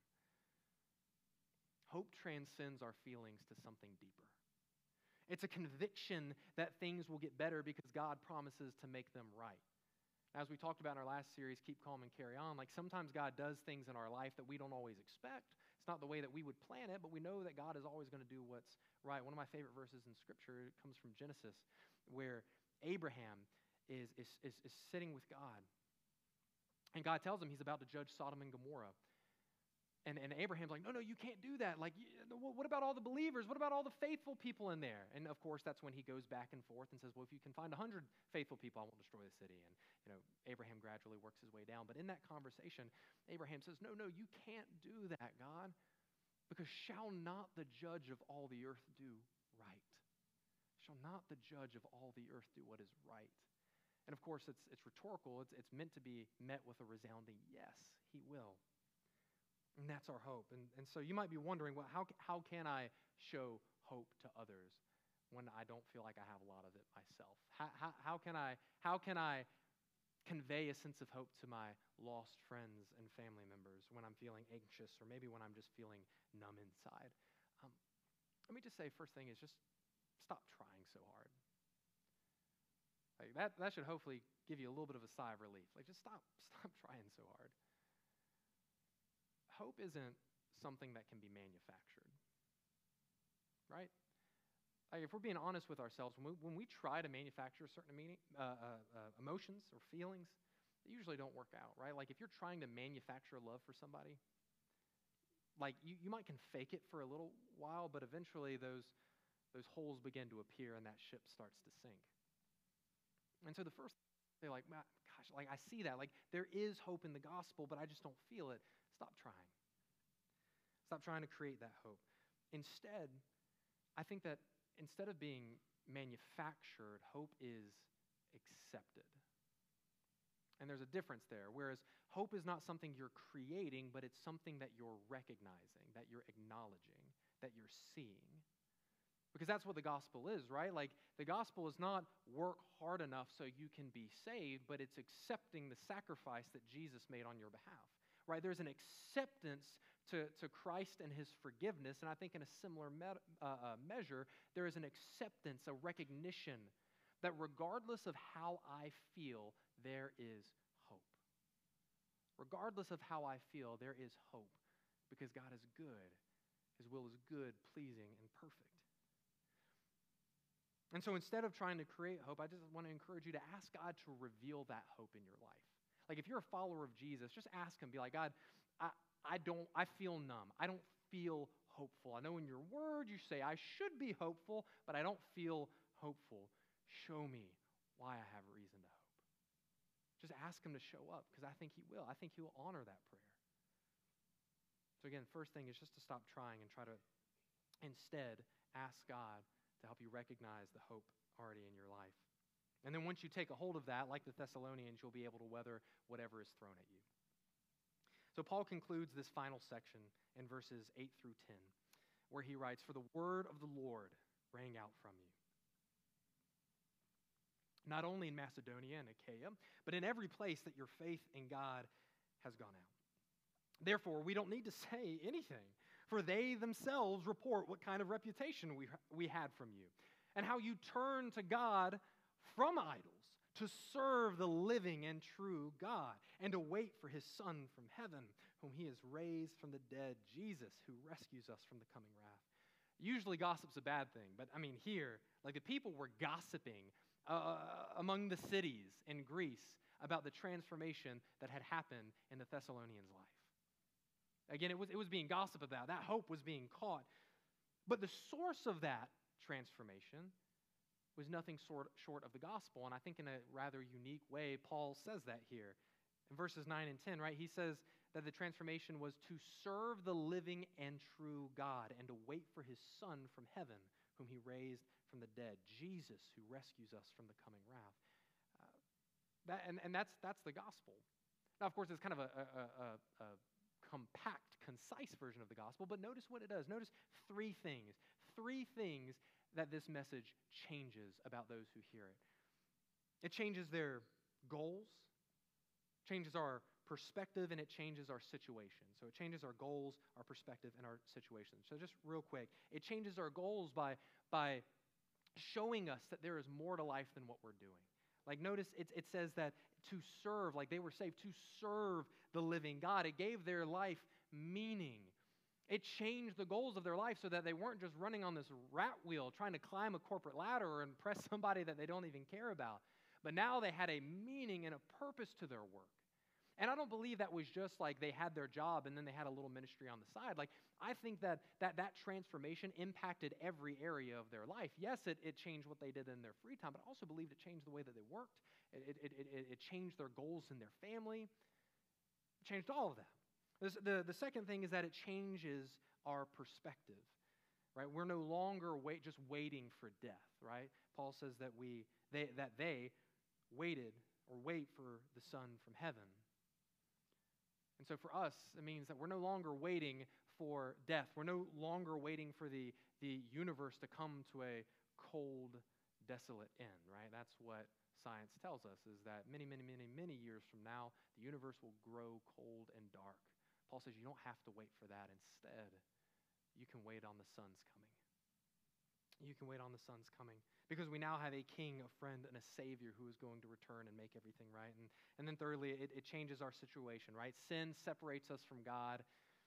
Hope transcends our feelings to something deeper. It's a conviction that things will get better because God promises to make them right. As we talked about in our last series, Keep Calm and Carry On, like sometimes God does things in our life that we don't always expect. It's not the way that we would plan it, but we know that God is always going to do what's right. One of my favorite verses in Scripture, it comes from Genesis, where Abraham is, is, is, is sitting with God. And God tells him he's about to judge Sodom and Gomorrah. And, and Abraham's like, no, no, you can't do that. Like, you, what about all the believers? What about all the faithful people in there? And of course, that's when he goes back and forth and says, well, if you can find a hundred faithful people, I won't destroy the city. And, you know, Abraham gradually works his way down. But in that conversation, Abraham says, no, no, you can't do that, God, because shall not the judge of all the earth do right? Shall not the judge of all the earth do what is right? And of course, it's, it's rhetorical. It's, it's meant to be met with a resounding yes, he will. And that's our hope. And, and so you might be wondering, well, how, how can I show hope to others when I don't feel like I have a lot of it myself? How, how, how, can, I, how can I convey a sense of hope to my lost friends and family members when I'm feeling anxious or maybe when I'm just feeling numb inside? Um, let me just say, first thing is just stop trying so hard. Like that, that should hopefully give you a little bit of a sigh of relief. Like just stop, stop trying so hard. Hope isn't something that can be manufactured, right? Like if we're being honest with ourselves, when we, when we try to manufacture certain meaning, uh, uh, uh, emotions or feelings, they usually don't work out, right? Like if you're trying to manufacture love for somebody, like you, you might can fake it for a little while, but eventually those, those holes begin to appear and that ship starts to sink. And so the first they're like, gosh, like I see that. Like there is hope in the gospel, but I just don't feel it. Stop trying. Stop trying to create that hope. Instead, I think that instead of being manufactured, hope is accepted. And there's a difference there. Whereas hope is not something you're creating, but it's something that you're recognizing, that you're acknowledging, that you're seeing. Because that's what the gospel is, right? Like the gospel is not work hard enough so you can be saved, but it's accepting the sacrifice that Jesus made on your behalf, right? There's an acceptance to, to Christ and his forgiveness, and I think in a similar me- uh, uh, measure, there is an acceptance, a recognition that regardless of how I feel, there is hope. Regardless of how I feel, there is hope because God is good. His will is good, pleasing, and perfect. And so instead of trying to create hope, I just want to encourage you to ask God to reveal that hope in your life. Like if you're a follower of Jesus, just ask him, be like, God, I, I don't, I feel numb. I don't feel hopeful. I know in your word you say I should be hopeful, but I don't feel hopeful. Show me why I have reason to hope. Just ask him to show up, because I think he will. I think he will honor that prayer. So again, first thing is just to stop trying and try to instead ask God to help you recognize the hope already in your life. And then once you take a hold of that, like the Thessalonians, you'll be able to weather whatever is thrown at you. So Paul concludes this final section in verses eight through ten, where he writes, "For the word of the Lord rang out from you, not only in Macedonia and Achaia, but in every place that your faith in God has gone out. Therefore, we don't need to say anything, for they themselves report what kind of reputation we, we had from you, and how you turned to God from idols to serve the living and true God, and to wait for his Son from heaven, whom he has raised from the dead, Jesus, who rescues us from the coming wrath." Usually gossip's a bad thing, but I mean here, like the people were gossiping uh, among the cities in Greece about the transformation that had happened in the Thessalonians' life. Again, it was, it was being gossiped about. That hope was being caught. But the source of that transformation was nothing short, short of the gospel. And I think in a rather unique way, Paul says that here. In verses nine and ten, right, he says that the transformation was to serve the living and true God and to wait for his Son from heaven, whom he raised from the dead, Jesus, who rescues us from the coming wrath. Uh, that, and and that's, that's the gospel. Now, of course, it's kind of a, a, a, a compact, concise version of the gospel, but notice what it does. Notice three things. Three things that this message changes about those who hear it. It changes their goals, changes our perspective, and it changes our situation. So it changes our goals, our perspective, and our situation. So just real quick, it changes our goals by, by showing us that there is more to life than what we're doing. Like notice it, it says that to serve, like they were saved to serve the living God. It gave their life meaning. It changed the goals of their life so that they weren't just running on this rat wheel trying to climb a corporate ladder or impress somebody that they don't even care about. But now they had a meaning and a purpose to their work. And I don't believe that was just like they had their job and then they had a little ministry on the side. Like I think that that, that transformation impacted every area of their life. Yes, it, it changed what they did in their free time, but I also believed it changed the way that they worked. It, it, it, it changed their goals in their family. It changed all of that. This, the, the second thing is that it changes our perspective, right? We're no longer wait, just waiting for death, right? Paul says that we they that they waited or wait for the Son from heaven. And so for us, it means that we're no longer waiting for death. We're no longer waiting for the, the universe to come to a cold, desolate end, right? That's what science tells us, is that many, many, many, many years from now, the universe will grow cold and dark. Paul says you don't have to wait for that. Instead, you can wait on the Son's coming. You can wait on the Son's coming because we now have a king, a friend, and a savior who is going to return and make everything right. And, and then thirdly, it, it changes our situation, right? Sin separates us from God,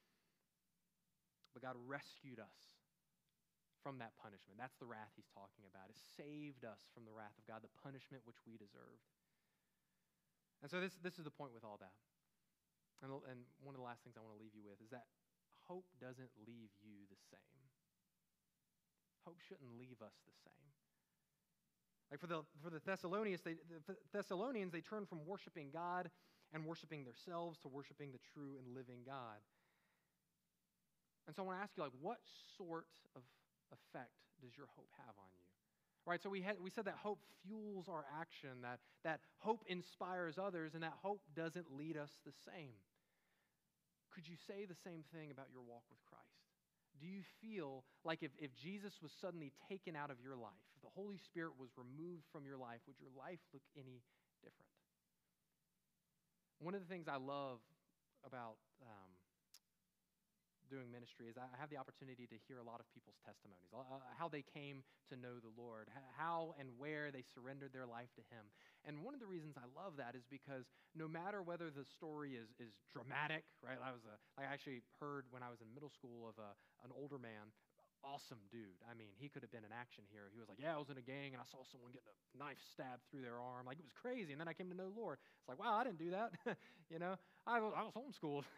but God rescued us from that punishment. That's the wrath he's talking about. It saved us from the wrath of God, the punishment which we deserved. And so this, this is the point with all that. And, and one of the last things I want to leave you with is that hope doesn't leave you the same. Hope shouldn't leave us the same. Like for the for the Thessalonians, they, the Thessalonians, they turned from worshiping God and worshiping themselves to worshiping the true and living God. And so I want to ask you, like, what sort of effect does your hope have on you? Right, so we had we said that hope fuels our action, that, that hope inspires others, and that hope doesn't lead us the same. Could you say the same thing about your walk with Christ? Do you feel like if, if Jesus was suddenly taken out of your life, if the Holy Spirit was removed from your life, would your life look any different? One of the things I love about um, doing ministry is I have the opportunity to hear a lot of people's testimonies, uh, how they came to know the Lord, how and where they surrendered their life to Him. And one of the reasons I love that is because no matter whether the story is is dramatic, right? I was a, I actually heard when I was in middle school of a, an older man, awesome dude. I mean, he could have been an action hero. He was like, yeah, I was in a gang and I saw someone getting a knife stabbed through their arm. Like, it was crazy. And then I came to know the Lord. It's like, wow, I didn't do that. you know, I was, I was homeschooled.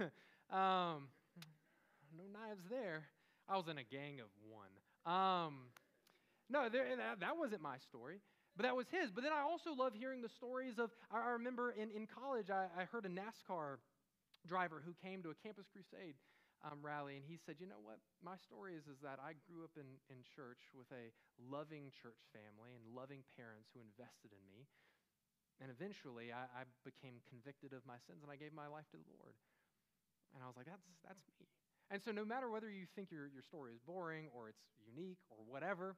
Um, no knives there. I was in a gang of one. Um, no, there, that, that wasn't my story, but that was his. But then I also love hearing the stories of, I, I remember in, in college, I, I heard a NASCAR driver who came to a Campus Crusade um, rally, and he said, you know what, my story is, is that I grew up in, in church with a loving church family and loving parents who invested in me, and eventually I, I became convicted of my sins, and I gave my life to the Lord. And I was like, that's that's me. And so no matter whether you think your, your story is boring or it's unique or whatever,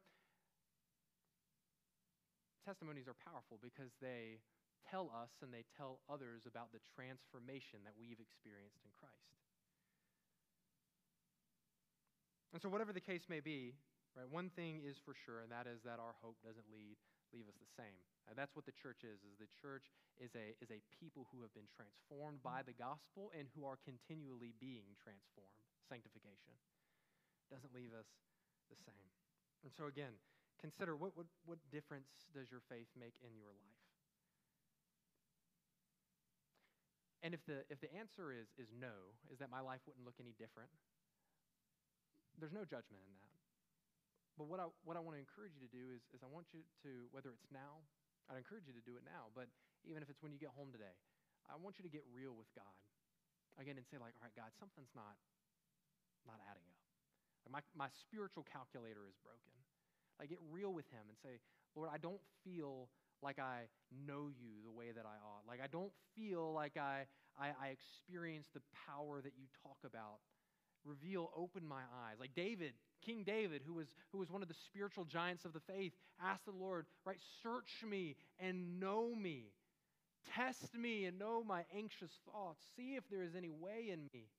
testimonies are powerful because they tell us and they tell others about the transformation that we've experienced in Christ. And so whatever the case may be, right, one thing is for sure, and that is that our hope doesn't lead, leave us the same. And that's what the church is, is the church is a, is a people who have been transformed by the gospel and who are continually being transformed. Sanctification doesn't leave us the same. And so again, consider what, what, what difference does your faith make in your life? And if the, if the answer is, is no, is that my life wouldn't look any different, there's no judgment in that. But what I, what I want to encourage you to do is, is I want you to, whether it's now, I'd encourage you to do it now, but even if it's when you get home today, I want you to get real with God. Again, and say like, all right, God, something's not, not adding up. Like my, my spiritual calculator is broken. Like get real with him and say, Lord, I don't feel like I know you the way that I ought. Like I don't feel like I, I, I experience the power that you talk about. Reveal, open my eyes. Like David, King David, who was, who was one of the spiritual giants of the faith, asked the Lord, right, search me and know me. Test me and know my anxious thoughts. See if there is any way in me.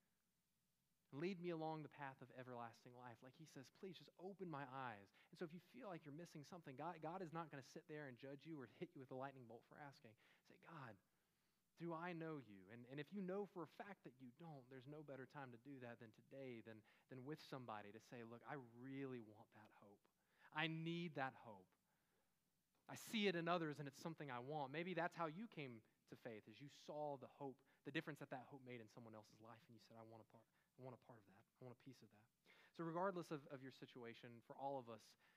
Lead me along the path of everlasting life. Like he says, please just open my eyes. And so if you feel like you're missing something, God, God is not going to sit there and judge you or hit you with a lightning bolt for asking. Say, God, do I know you? And, and if you know for a fact that you don't, there's no better time to do that than today, than, than with somebody to say, look, I really want that hope. I need that hope. I see it in others and it's something I want. Maybe that's how you came to faith, as you saw the hope, the difference that that hope made in someone else's life, and you said, I want a part, I want a part of that. I want a piece of that. So regardless of, of your situation, for all of us,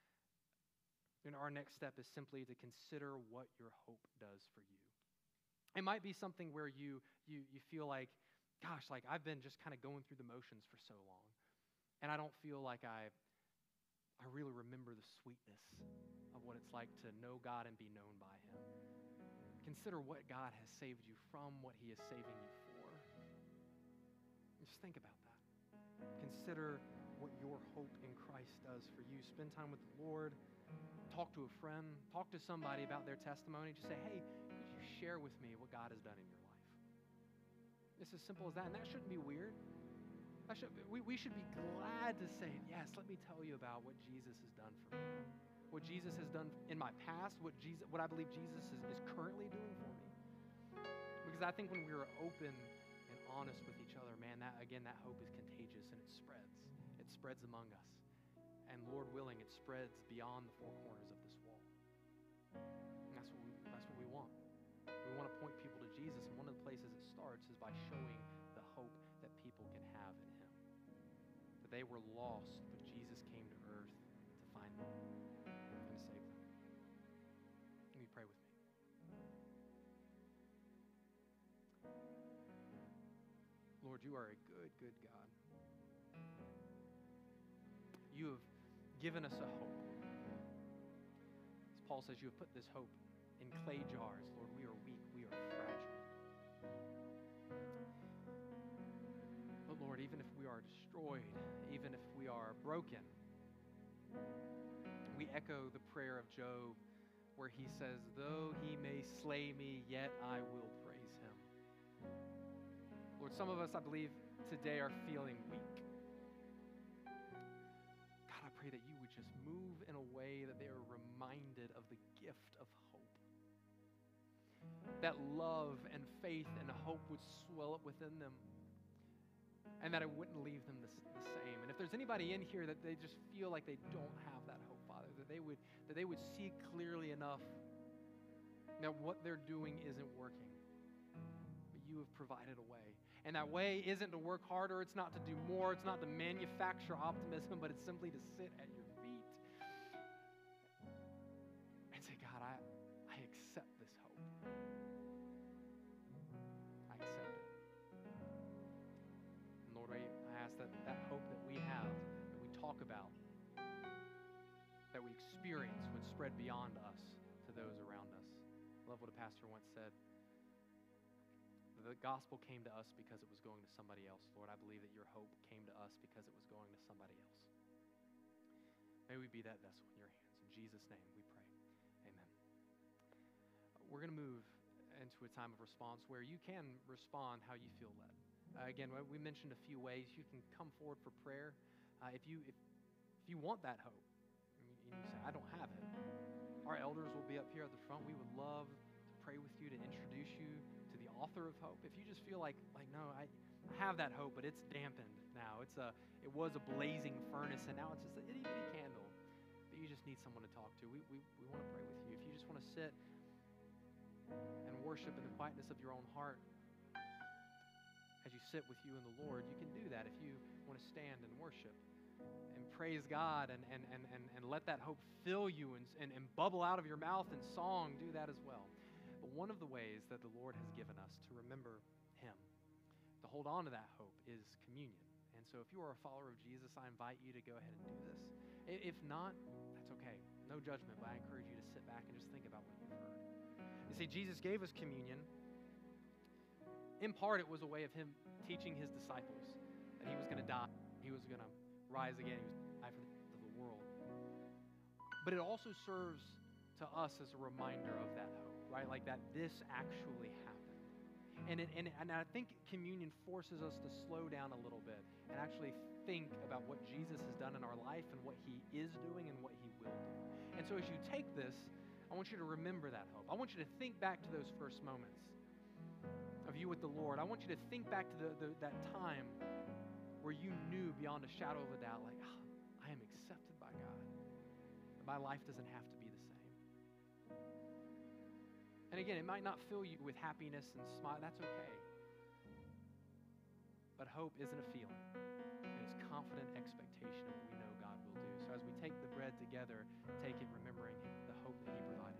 you know, our next step is simply to consider what your hope does for you. It might be something where you you you feel like, gosh, like I've been just kind of going through the motions for so long, and I don't feel like I I really remember the sweetness of what it's like to know God and be known by him. Consider what God has saved you from, what he is saving you for. Just think about that. Consider what your hope in Christ does for you. Spend time with the Lord. Talk to a friend. Talk to somebody about their testimony. Just say, hey, could you share with me what God has done in your life? It's as simple as that. And that shouldn't be weird. That should, we, we should be glad to say, yes, let me tell you about what Jesus has done for me. What Jesus has done in my past, what Jesus, what I believe Jesus is, is currently doing for me. Because I think when we are open and honest with each other, man, that again, that hope is contagious and it spreads. It spreads among us. And Lord willing, it spreads beyond the four corners of this wall. And that's what we, that's what we want. We want to point people to Jesus, and one of the places it starts is by showing the hope that people can have in him. That they were lost, but Jesus came to earth to find them and to save them. Let me pray with me. Lord, you are a good, good God. You have given us a hope. As Paul says, you have put this hope in clay jars. Lord, we are weak. We are fragile. But Lord, even if we are destroyed, even if we are broken, we echo the prayer of Job where he says, though he may slay me, yet I will praise him. Lord, some of us, I believe, today are feeling weak. God, I pray that you would just move in a way that they are reminded of the gift of hope. That love and faith and hope would swell up within them, and that it wouldn't leave them the, the same. And if there's anybody in here that they just feel like they don't have that hope, Father, that they would that they would see clearly enough that what they're doing isn't working, but you have provided a way. And that way isn't to work harder, it's not to do more, it's not to manufacture optimism, but it's simply to sit at your feet and say, God, I, I accept this hope. I accept it. And Lord, I, I ask that that hope that we have, that we talk about, that we experience would spread beyond us to those around us. I love what a pastor once said. The gospel came to us because it was going to somebody else. Lord, I believe that your hope came to us because it was going to somebody else. May we be that vessel in your hands. In Jesus' name we pray. Amen. We're going to move into a time of response where you can respond how you feel led. Uh, again, we mentioned a few ways you can come forward for prayer. Uh, if you if, if you want that hope, and you say, I don't have it, our elders will be up here at the front. We would love to pray with you, to introduce you to the author of hope. If you just feel like, like no, I have that hope, but it's dampened now. It's a, it was a blazing furnace, and now it's just an itty bitty candle that you just need someone to talk to. We, we, we want to pray with you. If you just want to sit and worship in the quietness of your own heart as you sit with you and the Lord, you can do that. If you want to stand and worship and praise God and, and, and, and, and let that hope fill you and, and, and bubble out of your mouth in song, do that as well. But one of the ways that the Lord has given us to remember him, to hold on to that hope, is communion. And so if you are a follower of Jesus, I invite you to go ahead and do this. If not, that's okay. No judgment, but I encourage you to sit back and just think about what you've heard. You see, Jesus gave us communion. In part, it was a way of him teaching his disciples that he was going to die. He was going to rise again. He was going to die for the, for the world. But it also serves to us as a reminder of that hope, right? Like that this actually happened. And, it, and, and I think communion forces us to slow down a little bit and actually think about what Jesus has done in our life and what he is doing and what he will do. And so as you take this, I want you to remember that hope. I want you to think back to those first moments of you with the Lord. I want you to think back to the, the, that time where you knew beyond a shadow of a doubt, like, oh, I am accepted by God. My life doesn't have to be the same. And again, it might not fill you with happiness and smile. That's okay. But hope isn't a feeling. It is confident expectation of what we know God will do. So as we take the bread together, take it remembering the hope that he provided.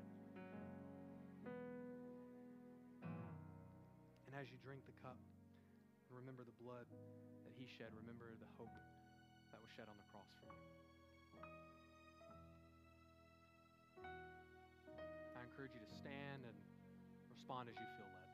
And as you drink the cup, remember the blood that he shed. Remember the hope that was shed on the cross for you. I encourage you to stand and respond as you feel led.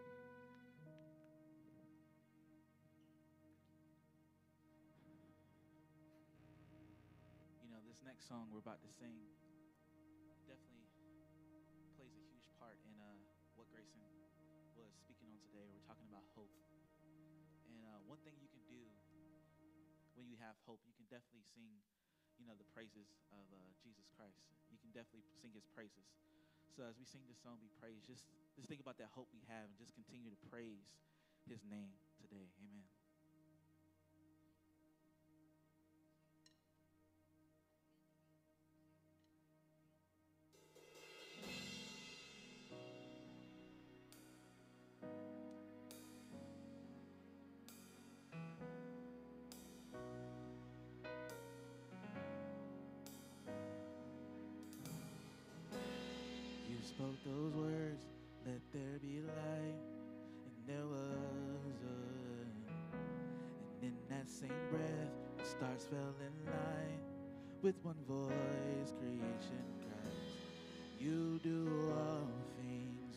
You know, this next song we're about to sing definitely plays a huge part in uh, what Grayson was speaking on today. We're talking about hope. And uh, one thing you can do when you have hope, you can definitely sing, you know, the praises of uh, Jesus Christ. You can definitely sing his praises. So as we sing this song, Be Praised, just, just think about that hope we have and just continue to praise his name today. Amen. You spoke those words, let there be light, and there was a, and in that same breath, the stars fell in line, with one voice creation cries, you do all things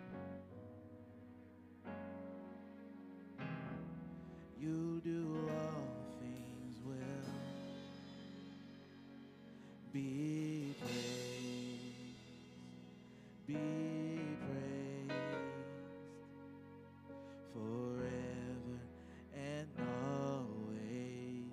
well, you do all things well, be praised, be praised forever and always.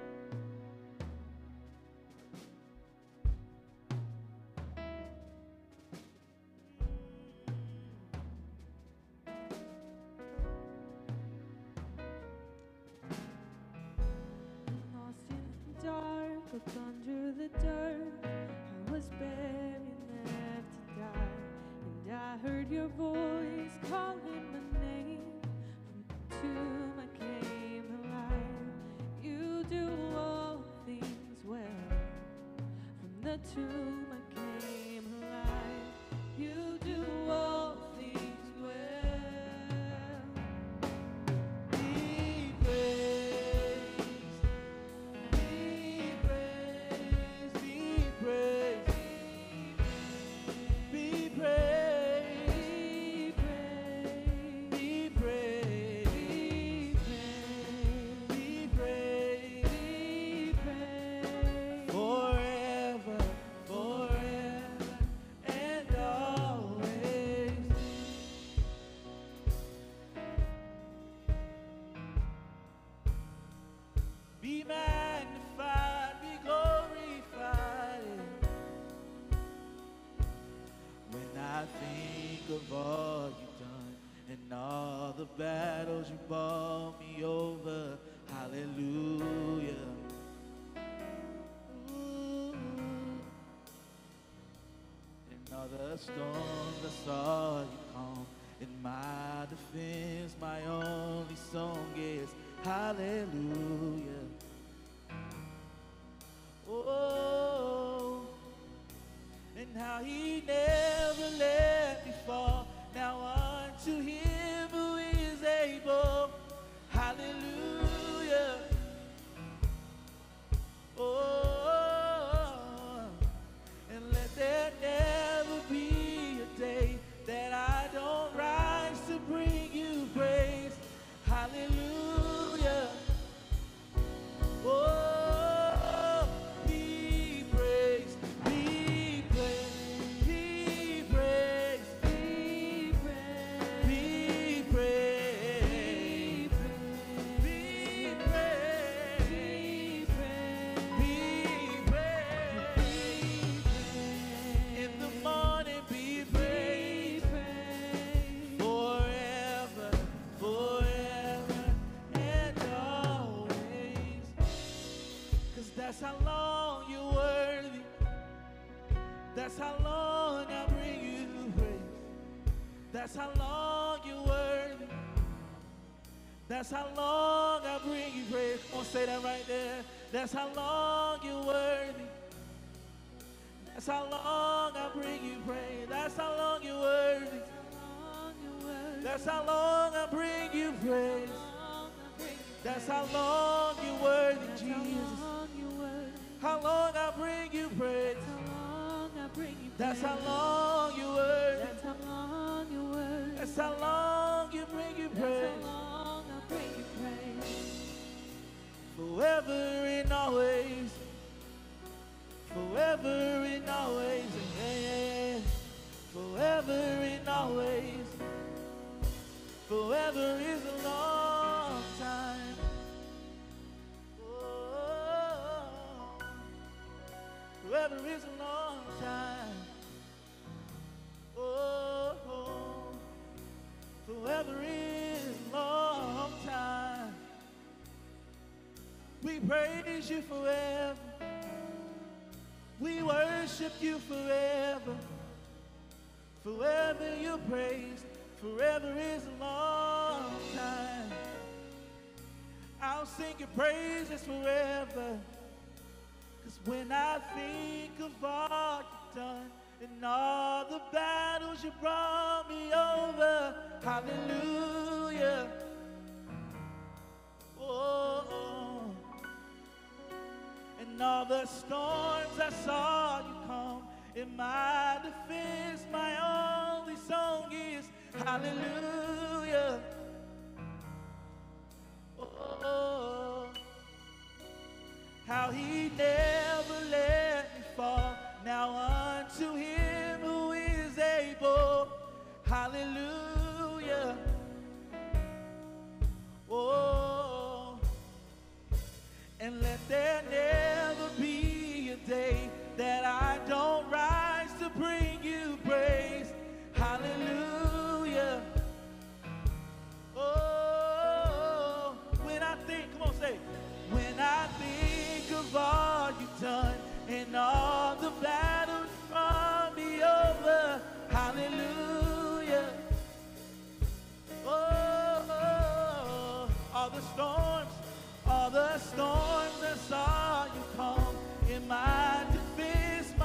Lost in the dark, up under the dirt, I was buried, left to die. And I heard your voice calling my name from the tomb. the tomb came alive. You do all things well. Be praised, be praised, be praised, be praised, be praised, be praised, forever, forever, and always. Be magnified, be glorified. When I think of all you've done and all the battles you brought me over, hallelujah. Ooh. And all the storms I saw you calm. In my defense, my only song is hallelujah. Oh, and how he never let me fall. Now unto him who is able, hallelujah. Oh, and let there never be a day that I don't rise to bring you praise, hallelujah. Oh, be praised, be praised, be praised, be praised, be praised, be praised, be praised. In the morning, be praised, forever, forever, and always. 'Cause that's how long you're worthy. That's how long I bring you praise. That's how long you're worthy. That's how long I bring you praise. Come on, say that right there. That's how long you're worthy. That's how long I bring you praise. That's how long you're worthy. That's how long I bring you praise. That's how long you're worthy, Jesus. How long I bring you praise. That's how long you're worthy. That's how long you bring you praise. Forever and always. Forever and always. Yeah, yeah, yeah. Forever and always. Forever is a long time. Oh, forever is a long time. Oh, forever is a long time. We praise you forever. We worship you forever. Forever you praise. Forever is a long time. I'll sing your praises forever. 'Cause when I think of all you've done and all the battles you brought me over, hallelujah. Oh, oh. And all the storms I saw you calm. In my defense, my only song is hallelujah. Oh, how he never let me fall. Now unto him who is able, hallelujah. Oh, and let there never be a day that I don't rise to bring you praise, hallelujah. Oh, when I think, come on, say, when I think of all you've done and all the battles from me over, hallelujah. Oh, oh, all the storms, all the storms I saw you calm. In my defense,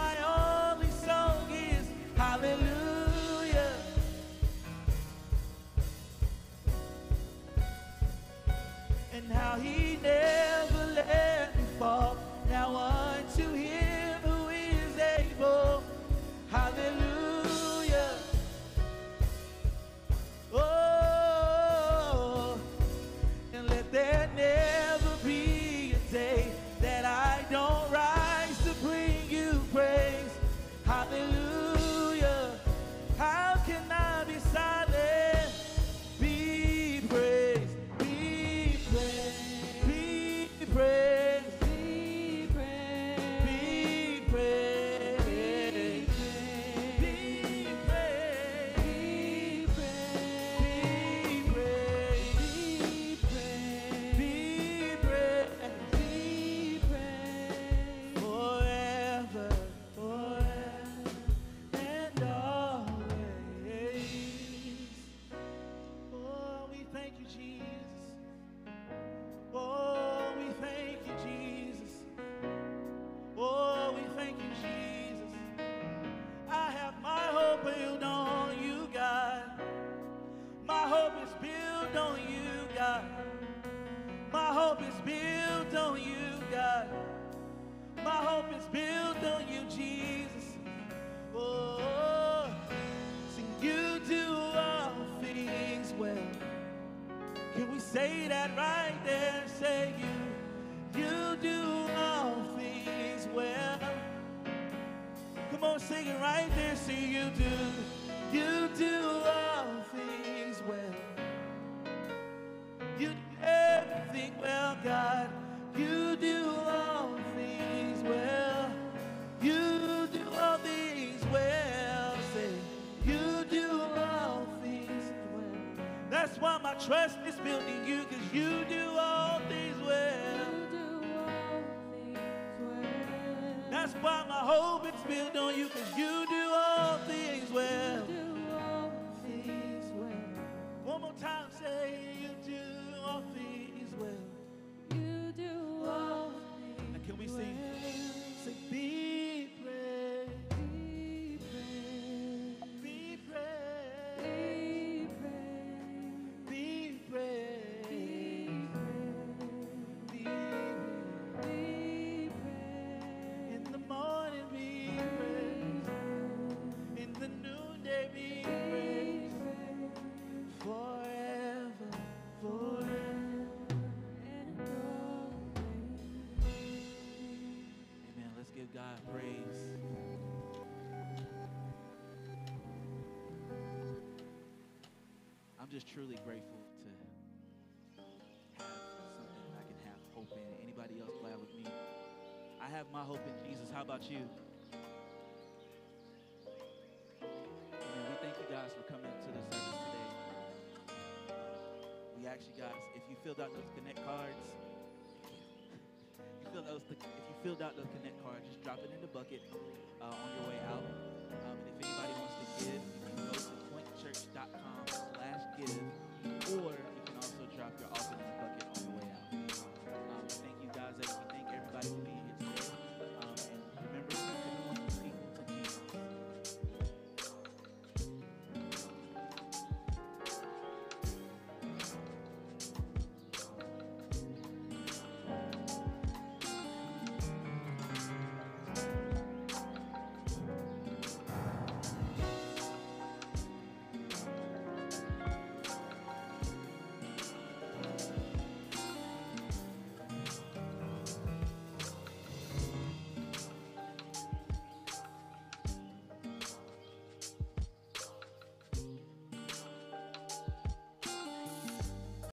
Come on, sing it right there. See, you do, you do all things well. You do everything well, God. You do all things well. You do all things well. Say, you do all things well. That's why my trust is built in you, because you do all things well. That's why my hope is built on you, because you do all things well. One more time, say, you do all things well. You do all things Now can we sing? well. Sing, be praised, Be praised, be praised, be praised, be praised, be be praised, be praised. in the morning, be praised, in the noonday, be praised, forever, forever. Amen. Let's give God praise. I'm just truly grateful to have something I can have hope in. Anybody else glad with me? I have my hope in Jesus. How about you? Amen. We thank you guys for coming to the service today. We ask you guys, if you filled out those connect cards, you filled those, if you filled out those connect cards, just drop it in the bucket uh, on